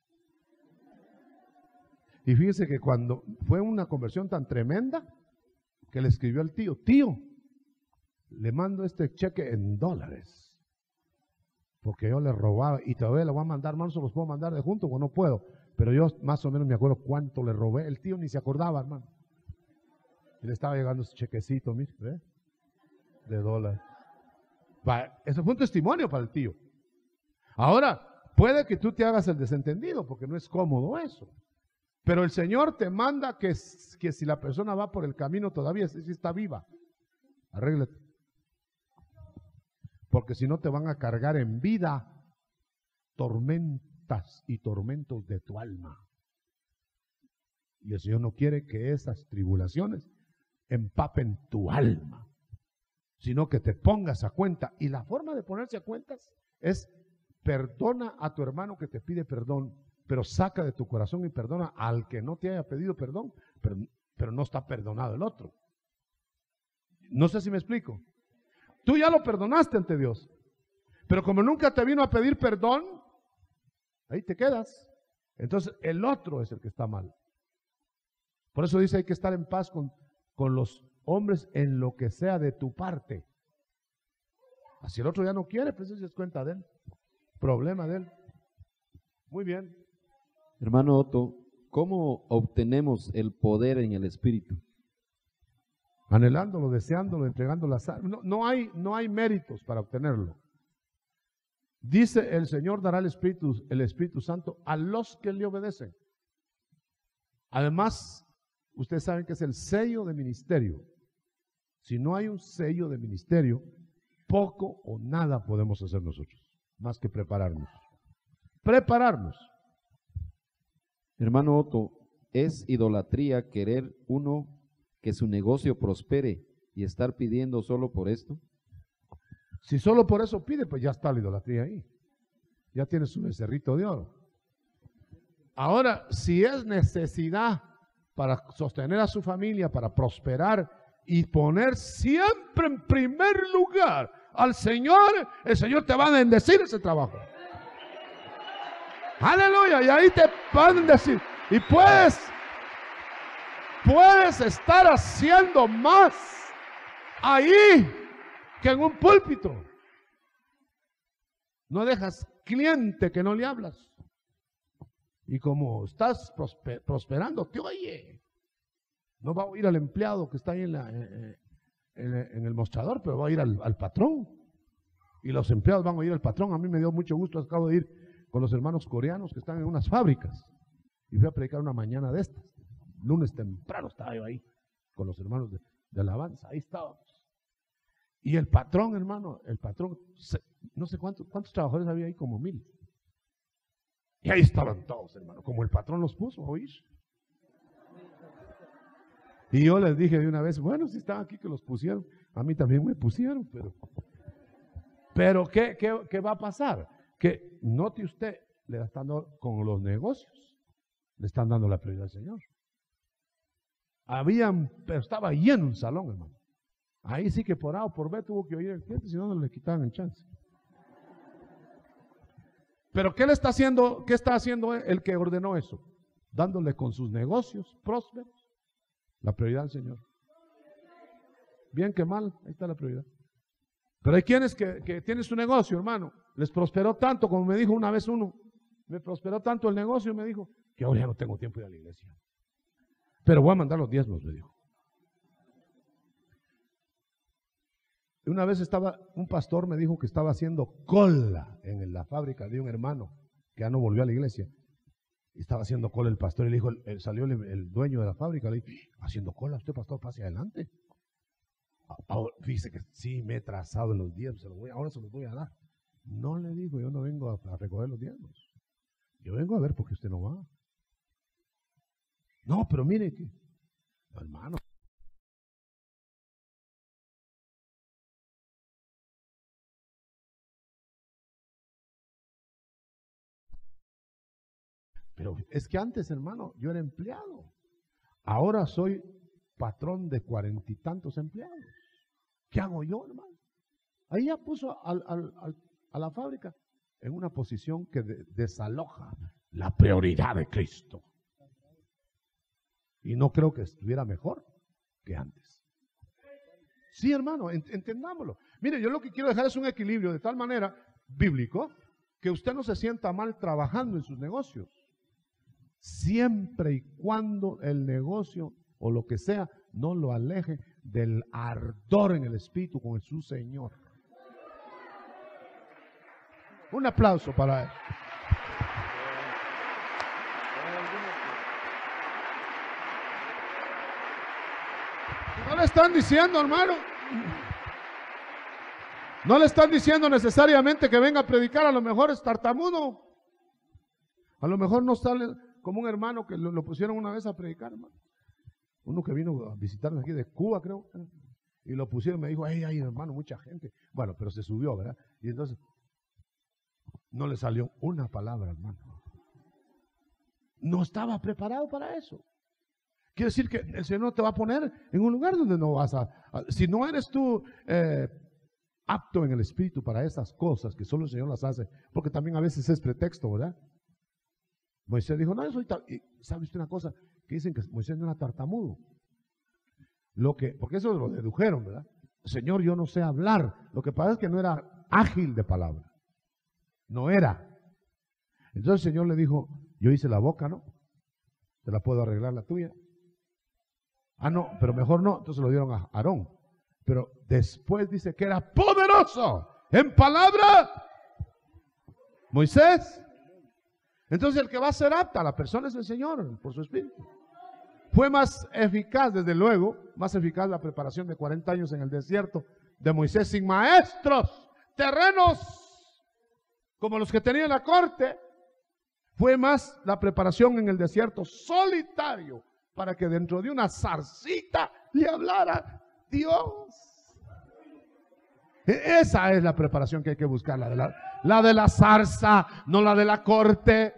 Y fíjese que cuando fue una conversión tan tremenda que le escribió al tío, tío, le mando este cheque en dólares, porque yo le robaba y todavía le voy a mandar, hermano, se los puedo mandar de junto, o no puedo, pero yo más o menos me acuerdo cuánto le robé. El tío ni se acordaba, hermano. Y le estaba llegando ese chequecito, mire, ¿ve? De dólares. Eso fue un testimonio para el tío. Ahora, puede que tú te hagas el desentendido, porque no es cómodo eso. Pero el Señor te manda que, que si la persona va por el camino todavía, si está viva, arréglate. Porque si no te van a cargar en vida tormentas y tormentos de tu alma. Y el Señor no quiere que esas tribulaciones empapen tu alma, sino que te pongas a cuenta. Y la forma de ponerse a cuentas es: perdona a tu hermano que te pide perdón, pero saca de tu corazón y perdona al que no te haya pedido perdón, pero, pero no está perdonado el otro. No sé si me explico. Tú ya lo perdonaste ante Dios, pero como nunca te vino a pedir perdón, ahí te quedas. Entonces el otro es el que está mal. Por eso dice: hay que estar en paz con, con los hombres en lo que sea de tu parte. Si el otro ya no quiere, pues eso es cuenta de él, problema de él. Muy bien. Hermano Otto, ¿cómo obtenemos el poder en el Espíritu? Anhelándolo, deseándolo, entregando las almas. No, no hay, no hay méritos para obtenerlo. Dice: el Señor dará el Espíritu, el Espíritu Santo a los que le obedecen. Además, ustedes saben que es el sello de ministerio. Si no hay un sello de ministerio, poco o nada podemos hacer nosotros, más que prepararnos. Prepararnos. Hermano Otto, ¿es idolatría querer uno que su negocio prospere y estar pidiendo solo por esto? Si solo por eso pide, pues ya está la idolatría ahí. Ya tiene su becerrito de oro. Ahora, si es necesidad para sostener a su familia, para prosperar y poner siempre en primer lugar al Señor, el Señor te va a bendecir ese trabajo. Aleluya, y ahí te van a bendecir. Y puedes, puedes estar haciendo más ahí que en un púlpito. No dejas cliente que no le hablas. Y como estás prosper, prosperando, te oye. No va a oír al empleado que está ahí en, la, en, en, en el mostrador, pero va a ir al, al patrón. Y los empleados van a oír al patrón. A mí me dio mucho gusto, acabo de ir con los hermanos coreanos que están en unas fábricas. Y fui a predicar una mañana de estas. Lunes temprano estaba yo ahí con los hermanos de, de alabanza. Ahí estábamos. Y el patrón, hermano, el patrón, no sé cuántos, cuántos trabajadores había ahí, como mil. Y ahí estaban todos, hermano, como el patrón los puso, ¿oír? Y yo les dije de una vez: bueno, si estaban aquí que los pusieron, a mí también me pusieron, pero pero ¿qué, qué, qué va a pasar? Que note usted, le están dando con los negocios, le están dando la prioridad al Señor. Habían, pero estaba lleno un salón, hermano. Ahí sí que por A o por B tuvo que oír el cliente, si no, no le quitaban el chance. Pero ¿qué le está haciendo? ¿Qué está haciendo el que ordenó eso? Dándole con sus negocios prósperos la prioridad al Señor. Bien que mal, ahí está la prioridad. Pero hay quienes que, que tienen su negocio, hermano, les prosperó tanto, como me dijo una vez uno, me prosperó tanto el negocio, me dijo, que ahora ya no tengo tiempo de ir a la iglesia. Pero voy a mandar los diezmos, me dijo. Una vez estaba, un pastor me dijo que estaba haciendo cola en la fábrica de un hermano que ya no volvió a la iglesia. Y estaba haciendo cola el pastor y le dijo, el, el, salió el, el dueño de la fábrica, le dijo: haciendo cola, usted pastor, pase adelante. Ahora, fíjese que sí, me he trazado en los diezmos, se los voy, ahora se los voy a dar. No, le dijo, yo no vengo a, a recoger los diezmos. Yo vengo a ver por qué usted no va. No, pero mire que, hermano, Pero es que antes, hermano, yo era empleado. Ahora soy patrón de cuarenta y tantos empleados. ¿Qué hago yo, hermano? Ahí ya puso al, al, al, a la fábrica en una posición que de, desaloja la prioridad de Cristo. Y no creo que estuviera mejor que antes. Sí, hermano, ent entendámoslo. Mire, yo lo que quiero dejar es un equilibrio de tal manera bíblico que usted no se sienta mal trabajando en sus negocios. Siempre y cuando el negocio o lo que sea no lo aleje del ardor en el espíritu con su Señor. Un aplauso para él. No le están diciendo, hermano. No le están diciendo necesariamente que venga a predicar, a lo mejor es tartamudo. A lo mejor no sale como un hermano que lo, lo pusieron una vez a predicar, hermano. Uno que vino a visitarnos aquí de Cuba, creo. Y lo pusieron y me dijo, ay, ay, hermano, mucha gente. Bueno, pero se subió, ¿verdad? Y entonces no le salió una palabra, hermano. No estaba preparado para eso. Quiere decir que el Señor no te va a poner en un lugar donde no vas a... a si no eres tú eh, apto en el espíritu para esas cosas, que solo el Señor las hace, porque también a veces es pretexto, ¿verdad? Moisés dijo, no, yo soy... Y ¿sabe usted una cosa? Que dicen que Moisés no era tartamudo. Lo que, porque eso lo dedujeron, ¿verdad? Señor, yo no sé hablar. Lo que pasa es que no era ágil de palabra. No era. Entonces el Señor le dijo, yo hice la boca, ¿no? Te la puedo arreglar la tuya. Ah, no, pero mejor no. Entonces lo dieron a Aarón. Pero después dice que era poderoso en palabra Moisés. Entonces el que va a ser apta a la persona es el Señor, por su espíritu. Fue más eficaz, desde luego, más eficaz la preparación de cuarenta años en el desierto de Moisés sin maestros terrenos como los que tenía en la corte. Fue más la preparación en el desierto solitario para que dentro de una zarcita le hablara Dios. Esa es la preparación que hay que buscar, la de la, la de la zarza, no la de la corte.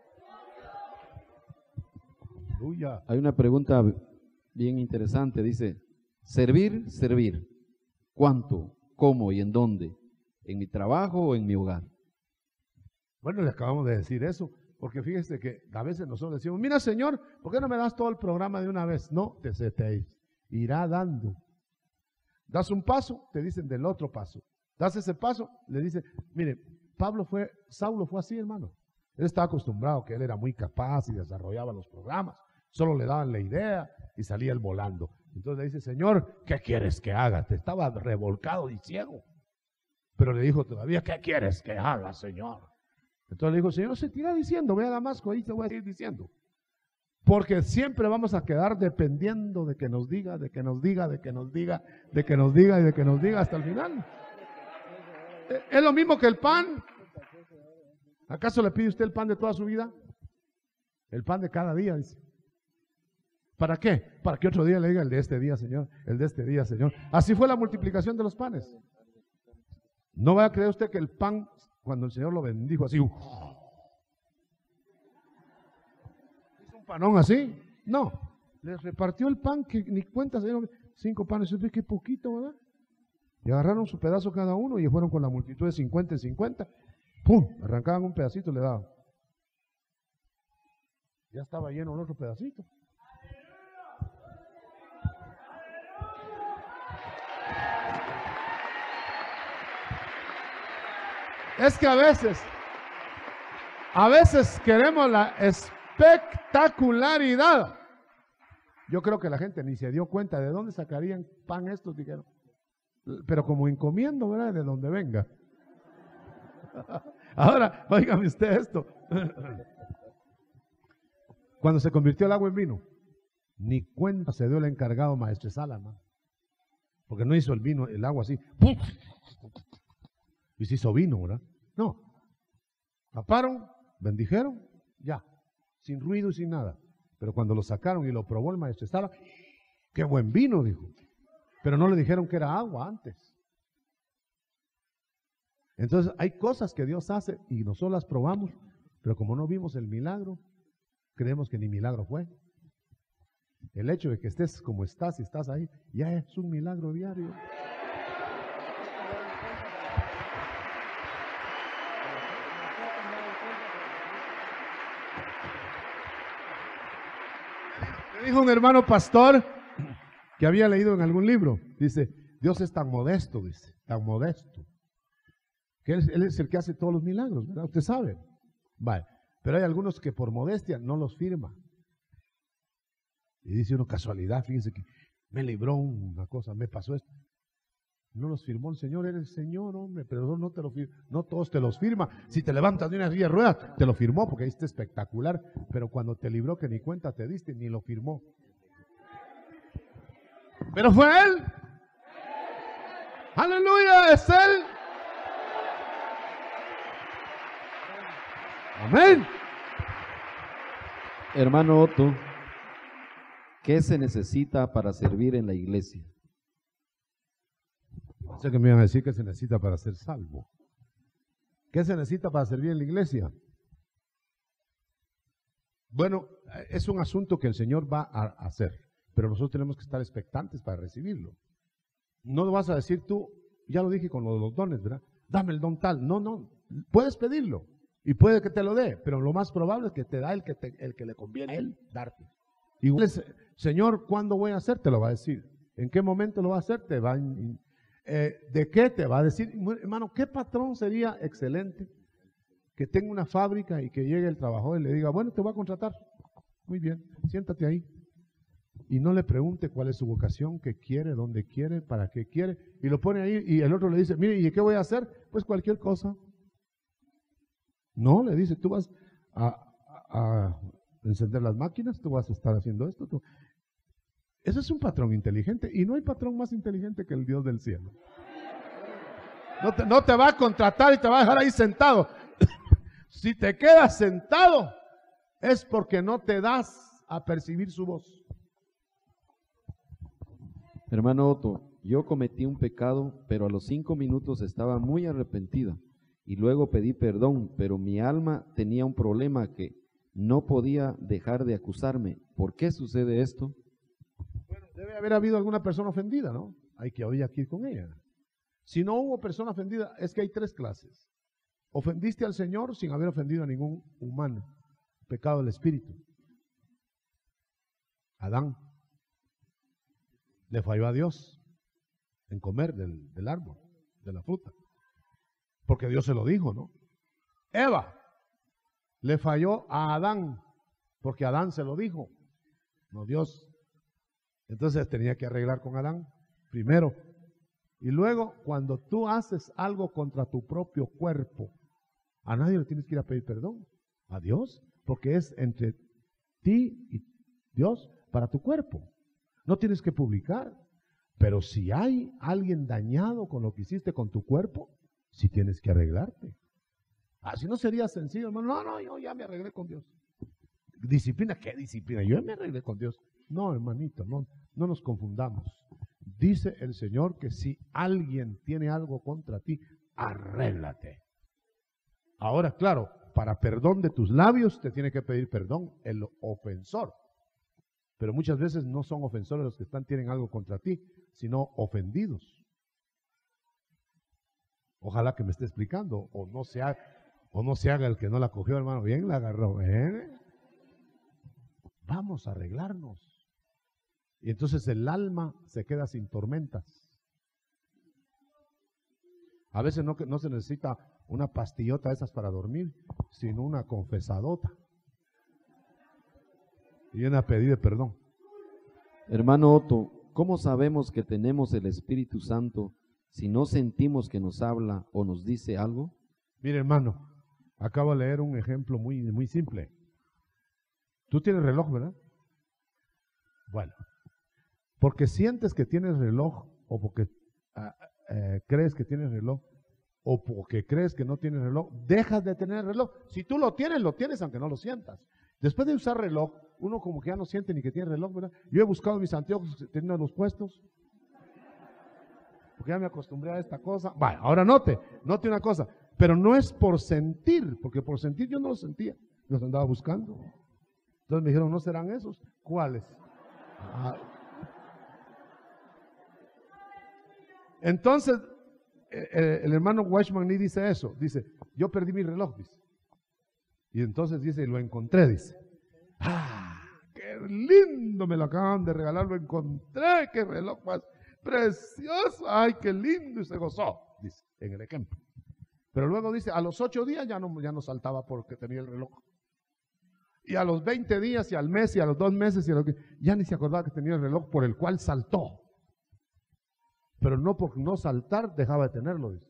Aleluya. Hay una pregunta bien interesante, dice, servir, servir, ¿cuánto, cómo y en dónde? ¿En mi trabajo o en mi hogar? Bueno, le acabamos de decir eso, porque fíjese que a veces nosotros decimos, mira Señor, ¿por qué no me das todo el programa de una vez? No, te, se te irá dando. Das un paso, te dicen del otro paso. Das ese paso, le dice, mire, Pablo fue, Saulo fue así, hermano. Él estaba acostumbrado que él era muy capaz y desarrollaba los programas. Solo le daban la idea y salía él volando. Entonces le dice, Señor, ¿qué quieres que haga? Te estaba revolcado y ciego. Pero le dijo todavía, ¿qué quieres que haga, Señor? Entonces le dijo, Señor, se tira diciendo, ve a Damasco, ahí te voy a seguir diciendo. Porque siempre vamos a quedar dependiendo de que nos diga, de que nos diga, de que nos diga, de que nos diga y de que nos diga hasta el final. Es lo mismo que el pan. ¿Acaso le pide usted el pan de toda su vida? El pan de cada día, dice. ¿Para qué? Para que otro día le diga el de este día, Señor, el de este día, Señor. Así fue la multiplicación de los panes. No vaya a creer usted que el pan, cuando el Señor lo bendijo así, hizo un panón así. No, les repartió el pan que ni cuenta, Señor, cinco panes, usted ve qué poquito, ¿verdad? Y agarraron su pedazo cada uno y fueron con la multitud de cincuenta en cincuenta. ¡Pum! Arrancaban un pedacito y le daban. Ya estaba lleno el otro pedacito. Es que a veces, a veces queremos la espectacularidad. Yo creo que la gente ni se dio cuenta de dónde sacarían pan estos, dijeron. Pero como encomiendo, ¿verdad? De donde venga. Ahora, óigame usted esto. Cuando se convirtió el agua en vino, ni cuenta se dio el encargado maestresala, hermano. Porque no hizo el vino, el agua así. ¡Pum! Y se hizo vino, ¿verdad? No. Taparon, bendijeron, ya. Sin ruido y sin nada. Pero cuando lo sacaron y lo probó el maestresala, ¡qué buen vino! Dijo. Pero no le dijeron que era agua antes. Entonces hay cosas que Dios hace y nosotros las probamos, pero como no vimos el milagro, creemos que ni milagro fue. El hecho de que estés como estás y estás ahí, ya es un milagro diario. Me dijo un hermano pastor que había leído en algún libro, dice, Dios es tan modesto, dice, tan modesto, que él, él es el que hace todos los milagros, ¿verdad? Usted sabe. Vale, pero hay algunos que por modestia no los firma. Y dice uno, casualidad, fíjense que me libró una cosa, me pasó esto. No los firmó el Señor, eres el Señor, hombre, pero no te lo firma, no todos te los firma. Si te levantas de una silla de ruedas, te lo firmó porque ahí está espectacular, pero cuando te libró que ni cuenta te diste, ni lo firmó. Pero fue Él. Aleluya, es Él. Amén. Hermano Otto, ¿qué se necesita para servir en la iglesia? Sé que me iban a decir que se necesita para ser salvo. ¿Qué se necesita para servir en la iglesia? Bueno, es un asunto que el Señor va a hacer, pero nosotros tenemos que estar expectantes para recibirlo. No lo vas a decir tú, ya lo dije con lo de los dones, ¿verdad? Dame el don tal. No, no, puedes pedirlo y puede que te lo dé, pero lo más probable es que te da el que, te, el que le conviene a Él darte. Igual es, Señor, ¿cuándo voy a hacer? Te lo va a decir. ¿En qué momento lo va a hacer? Te va a... Eh, ¿De qué te va a decir? Hermano, ¿qué patrón sería excelente que tenga una fábrica y que llegue el trabajador y le diga, bueno, te voy a contratar? Muy bien, siéntate ahí. Y no le pregunte cuál es su vocación, qué quiere, dónde quiere, para qué quiere. Y lo pone ahí y el otro le dice, mire, ¿y qué voy a hacer? Pues cualquier cosa. No, le dice, tú vas a, a, a encender las máquinas, tú vas a estar haciendo esto. Tú. Ese es un patrón inteligente y no hay patrón más inteligente que el Dios del cielo. No te, no te va a contratar y te va a dejar ahí sentado. Si te quedas sentado es porque no te das a percibir su voz. Hermano Otto, yo cometí un pecado, pero a los cinco minutos estaba muy arrepentida y luego pedí perdón, pero mi alma tenía un problema que no podía dejar de acusarme. ¿Por qué sucede esto? Bueno, debe haber habido alguna persona ofendida, ¿no? Hay que oír aquí con ella. Si no hubo persona ofendida, es que hay tres clases. Ofendiste al Señor sin haber ofendido a ningún humano. Pecado del espíritu. Adán le falló a Dios en comer del, del árbol, de la fruta. Porque Dios se lo dijo, ¿no? Eva le falló a Adán, porque Adán se lo dijo, no Dios. Entonces tenía que arreglar con Adán primero. Y luego, cuando tú haces algo contra tu propio cuerpo, a nadie le tienes que ir a pedir perdón, a Dios, porque es entre ti y Dios para tu cuerpo. No tienes que publicar, pero si hay alguien dañado con lo que hiciste con tu cuerpo, sí tienes que arreglarte. Así no sería sencillo, hermano. No, no, yo ya me arreglé con Dios. Disciplina, ¿qué disciplina? Yo ya me arreglé con Dios. No, hermanito, no, no nos confundamos. Dice el Señor que si alguien tiene algo contra ti, arréglate. Ahora, claro, para perdón de tus labios te tiene que pedir perdón el ofensor. Pero muchas veces no son ofensores los que están, tienen algo contra ti, sino ofendidos. Ojalá que me esté explicando, o no se haga, o no se haga el que no la cogió, hermano, bien la agarró. ¿Eh? Vamos a arreglarnos. Y entonces el alma se queda sin tormentas. A veces no, no se necesita una pastillota de esas para dormir, sino una confesadota. Y una pedida de perdón. Hermano Otto, ¿cómo sabemos que tenemos el Espíritu Santo si no sentimos que nos habla o nos dice algo? Mire, hermano, acabo de leer un ejemplo muy, muy simple. Tú tienes reloj, ¿verdad? Bueno, porque sientes que tienes reloj o porque ah, eh, crees que tienes reloj o porque crees que no tienes reloj, dejas de tener reloj. Si tú lo tienes, lo tienes aunque no lo sientas. Después de usar reloj, uno como que ya no siente ni que tiene reloj, ¿verdad? Yo he buscado mis anteojos teniendo los puestos, porque ya me acostumbré a esta cosa. Vale, ahora note, note una cosa, pero no es por sentir, porque por sentir yo no lo sentía, los andaba buscando. Entonces me dijeron, ¿no serán esos? ¿Cuáles? Ah. Entonces, el, el hermano Watchman Nee dice eso. Dice, yo perdí mi reloj, dice. Y entonces dice, lo encontré, dice. ¡Ah! ¡Qué lindo! Me lo acaban de regalar, lo encontré. ¡Qué reloj más precioso! ¡Ay, qué lindo! Y se gozó, dice, en el ejemplo. Pero luego dice, a los ocho días ya no, ya no saltaba porque tenía el reloj. Y a los veinte días, y al mes, y a los dos meses, y a lo que, ya ni se acordaba que tenía el reloj por el cual saltó. Pero no por no saltar dejaba de tenerlo, dice.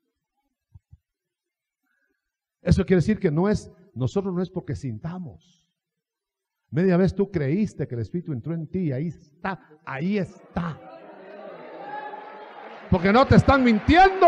Eso quiere decir que no es, nosotros no es porque sintamos. Media vez tú creíste que el Espíritu entró en ti y ahí está, ahí está. Porque no te están mintiendo.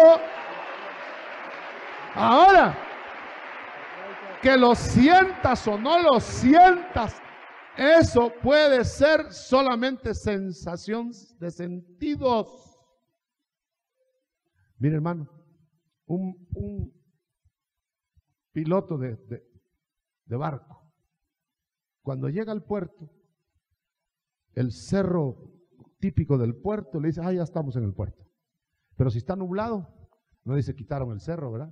Ahora, que lo sientas o no lo sientas, eso puede ser solamente sensación de sentidos. Mire, hermano, un, un piloto de, de, de barco, cuando llega al puerto, el cerro típico del puerto le dice, ah, ya estamos en el puerto. Pero si está nublado, no dice, quitaron el cerro, ¿verdad?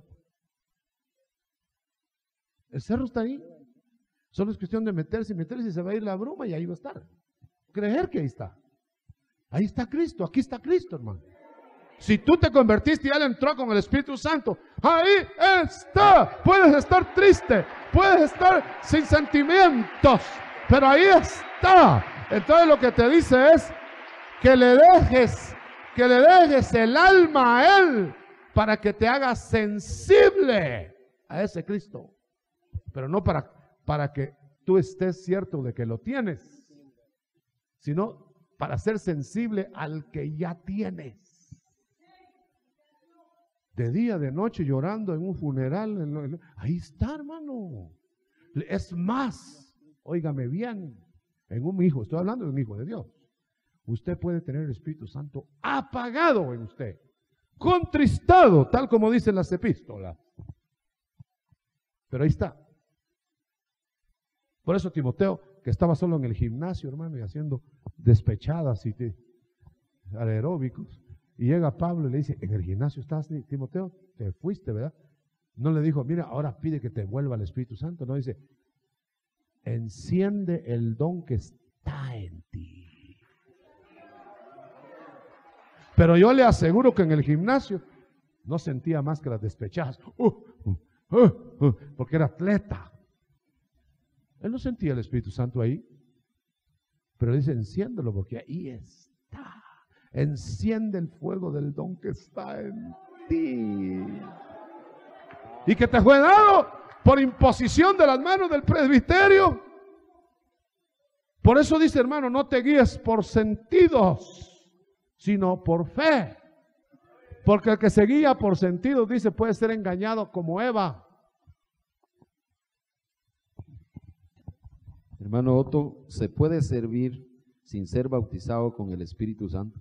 El cerro está ahí. Solo es cuestión de meterse y meterse y se va a ir la bruma y ahí va a estar. Creer que ahí está. Ahí está Cristo, aquí está Cristo, hermano. Si tú te convertiste y Él entró con el Espíritu Santo, ahí está. Puedes estar triste, puedes estar sin sentimientos, pero ahí está. Entonces lo que te dice es que le dejes, que le dejes el alma a Él para que te haga sensible a ese Cristo. Pero no para, para que tú estés cierto de que lo tienes, sino para ser sensible al que ya tienes. De día, de noche, llorando en un funeral, en lo, en lo, ahí está, hermano. Es más, óigame bien, en un hijo, estoy hablando de un hijo de Dios. Usted puede tener el Espíritu Santo apagado en usted, contristado, tal como dicen las epístolas. Pero ahí está. Por eso Timoteo, que estaba solo en el gimnasio, hermano, y haciendo despechadas y te, aeróbicos, y llega Pablo y le dice, en el gimnasio estás, Timoteo, te fuiste, ¿verdad? No le dijo, mira, ahora pide que te vuelva el Espíritu Santo. No, dice, enciende el don que está en ti. Pero yo le aseguro que en el gimnasio no sentía más que las despechadas, uh, uh, uh, uh, porque era atleta. Él no sentía el Espíritu Santo ahí, pero dice, enciéndelo porque ahí está. Enciende el fuego del don que está en ti. Y que te fue dado por imposición de las manos del presbiterio. Por eso dice, hermano, no te guíes por sentidos, sino por fe. Porque el que se guía por sentidos, dice, puede ser engañado como Eva. Hermano Otto, ¿se puede servir sin ser bautizado con el Espíritu Santo?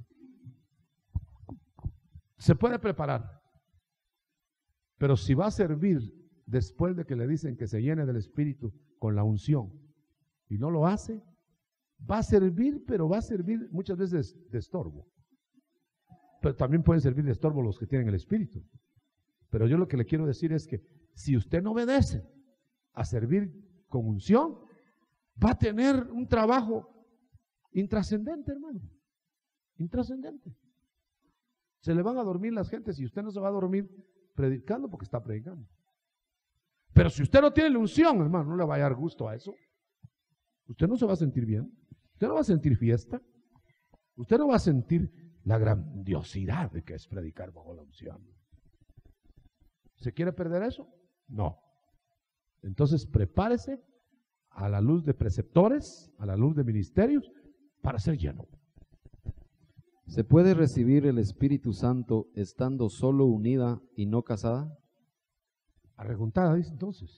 Se puede preparar, pero si va a servir después de que le dicen que se llene del Espíritu con la unción y no lo hace, va a servir, pero va a servir muchas veces de estorbo. Pero también pueden servir de estorbo los que tienen el Espíritu. Pero yo lo que le quiero decir es que si usted no obedece a servir con unción, va a tener un trabajo intrascendente, hermano. Intrascendente. Se le van a dormir las gentes y usted no se va a dormir predicando porque está predicando. Pero si usted no tiene la unción, hermano, no le va a dar gusto a eso. Usted no se va a sentir bien. Usted no va a sentir fiesta. Usted no va a sentir la grandiosidad de que es predicar bajo la unción. ¿Se quiere perder eso? No. Entonces prepárese a la luz de preceptores, a la luz de ministerios, para ser lleno. ¿Se puede recibir el Espíritu Santo estando solo unida y no casada? Arreguntada, dice entonces.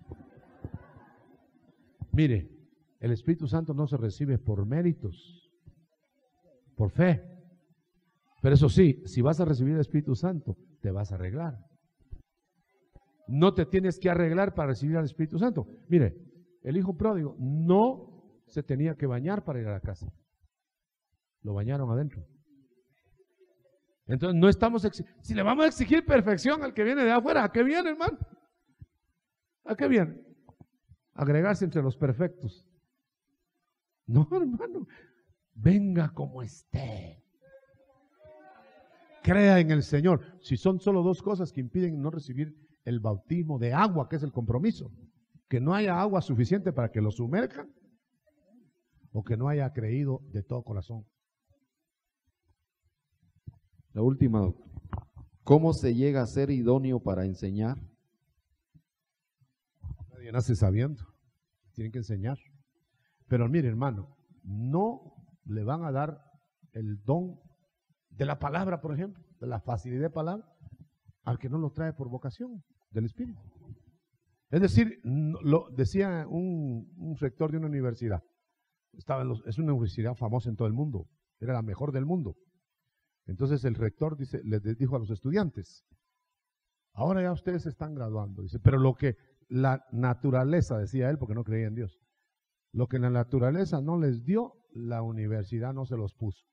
Mire, el Espíritu Santo no se recibe por méritos, por fe. Pero eso sí, si vas a recibir el Espíritu Santo, te vas a arreglar. No te tienes que arreglar para recibir al Espíritu Santo. Mire, el hijo pródigo no se tenía que bañar para ir a la casa. Lo bañaron adentro. Entonces no estamos exigiendo. Si le vamos a exigir perfección al que viene de afuera, ¿a qué viene, hermano? ¿A qué viene? Agregarse entre los perfectos. No, hermano. Venga como esté. Crea en el Señor. Si son solo dos cosas que impiden no recibir el bautismo de agua, que es el compromiso, que no haya agua suficiente para que lo sumerjan, o que no haya creído de todo corazón. La última, doctor. ¿Cómo se llega a ser idóneo para enseñar? Nadie nace sabiendo. Tienen que enseñar. Pero mire, hermano, no le van a dar el don de la palabra, por ejemplo, de la facilidad de palabra, al que no lo trae por vocación del Espíritu. Es decir, lo decía un, un rector de una universidad. Estaba en los, es una universidad famosa en todo el mundo. Era la mejor del mundo. Entonces el rector dice, les dijo a los estudiantes: ahora ya ustedes se están graduando. Dice, pero lo que la naturaleza, decía él, porque no creía en Dios, lo que la naturaleza no les dio, la universidad no se los puso.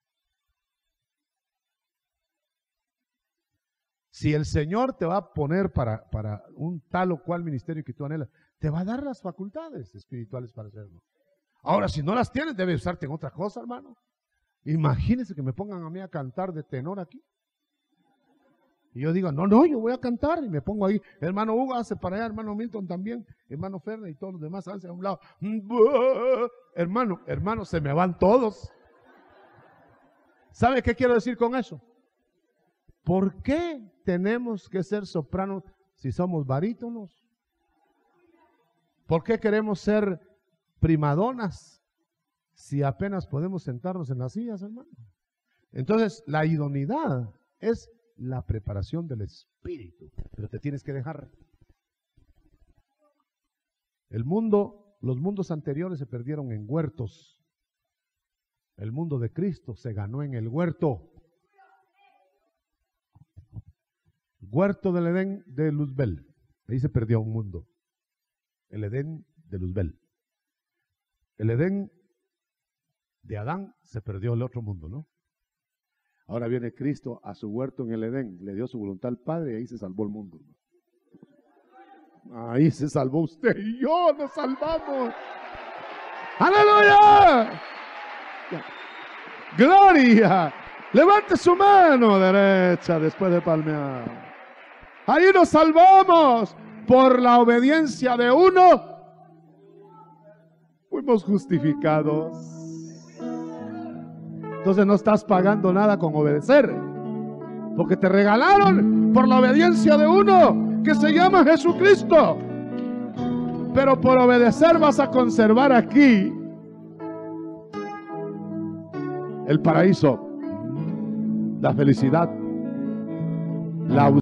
Si el Señor te va a poner para, para un tal o cual ministerio que tú anhelas, te va a dar las facultades espirituales para hacerlo. Ahora, si no las tienes, debe usarte en otra cosa, hermano. Imagínense que me pongan a mí a cantar de tenor aquí. Y yo digo, no, no, yo voy a cantar. Y me pongo ahí, hermano Hugo hace para allá, hermano Milton también, hermano Fernández y todos los demás hacen a un lado. Hermano, hermano, se me van todos. ¿Sabe qué quiero decir con eso? ¿Por qué tenemos que ser sopranos si somos barítonos? ¿Por qué queremos ser primadonas si apenas podemos sentarnos en las sillas, hermano? Entonces, la idoneidad es la preparación del espíritu, pero te tienes que dejar. El mundo, los mundos anteriores se perdieron en huertos. El mundo de Cristo se ganó en el huerto. Huerto del Edén de Luzbel. Ahí se perdió un mundo. El Edén de Luzbel. El Edén de Adán se perdió el otro mundo, ¿no? Ahora viene Cristo a su huerto en el Edén, le dio su voluntad al Padre y ahí se salvó el mundo. Ahí se salvó usted y yo, nos salvamos. ¡Aleluya! ¡Gloria! Levante su mano derecha después de palmear. Ahí nos salvamos por la obediencia de uno. Fuimos justificados. Entonces no estás pagando nada con obedecer, porque te regalaron por la obediencia de uno que se llama Jesucristo. Pero por obedecer vas a conservar aquí el paraíso, la felicidad, la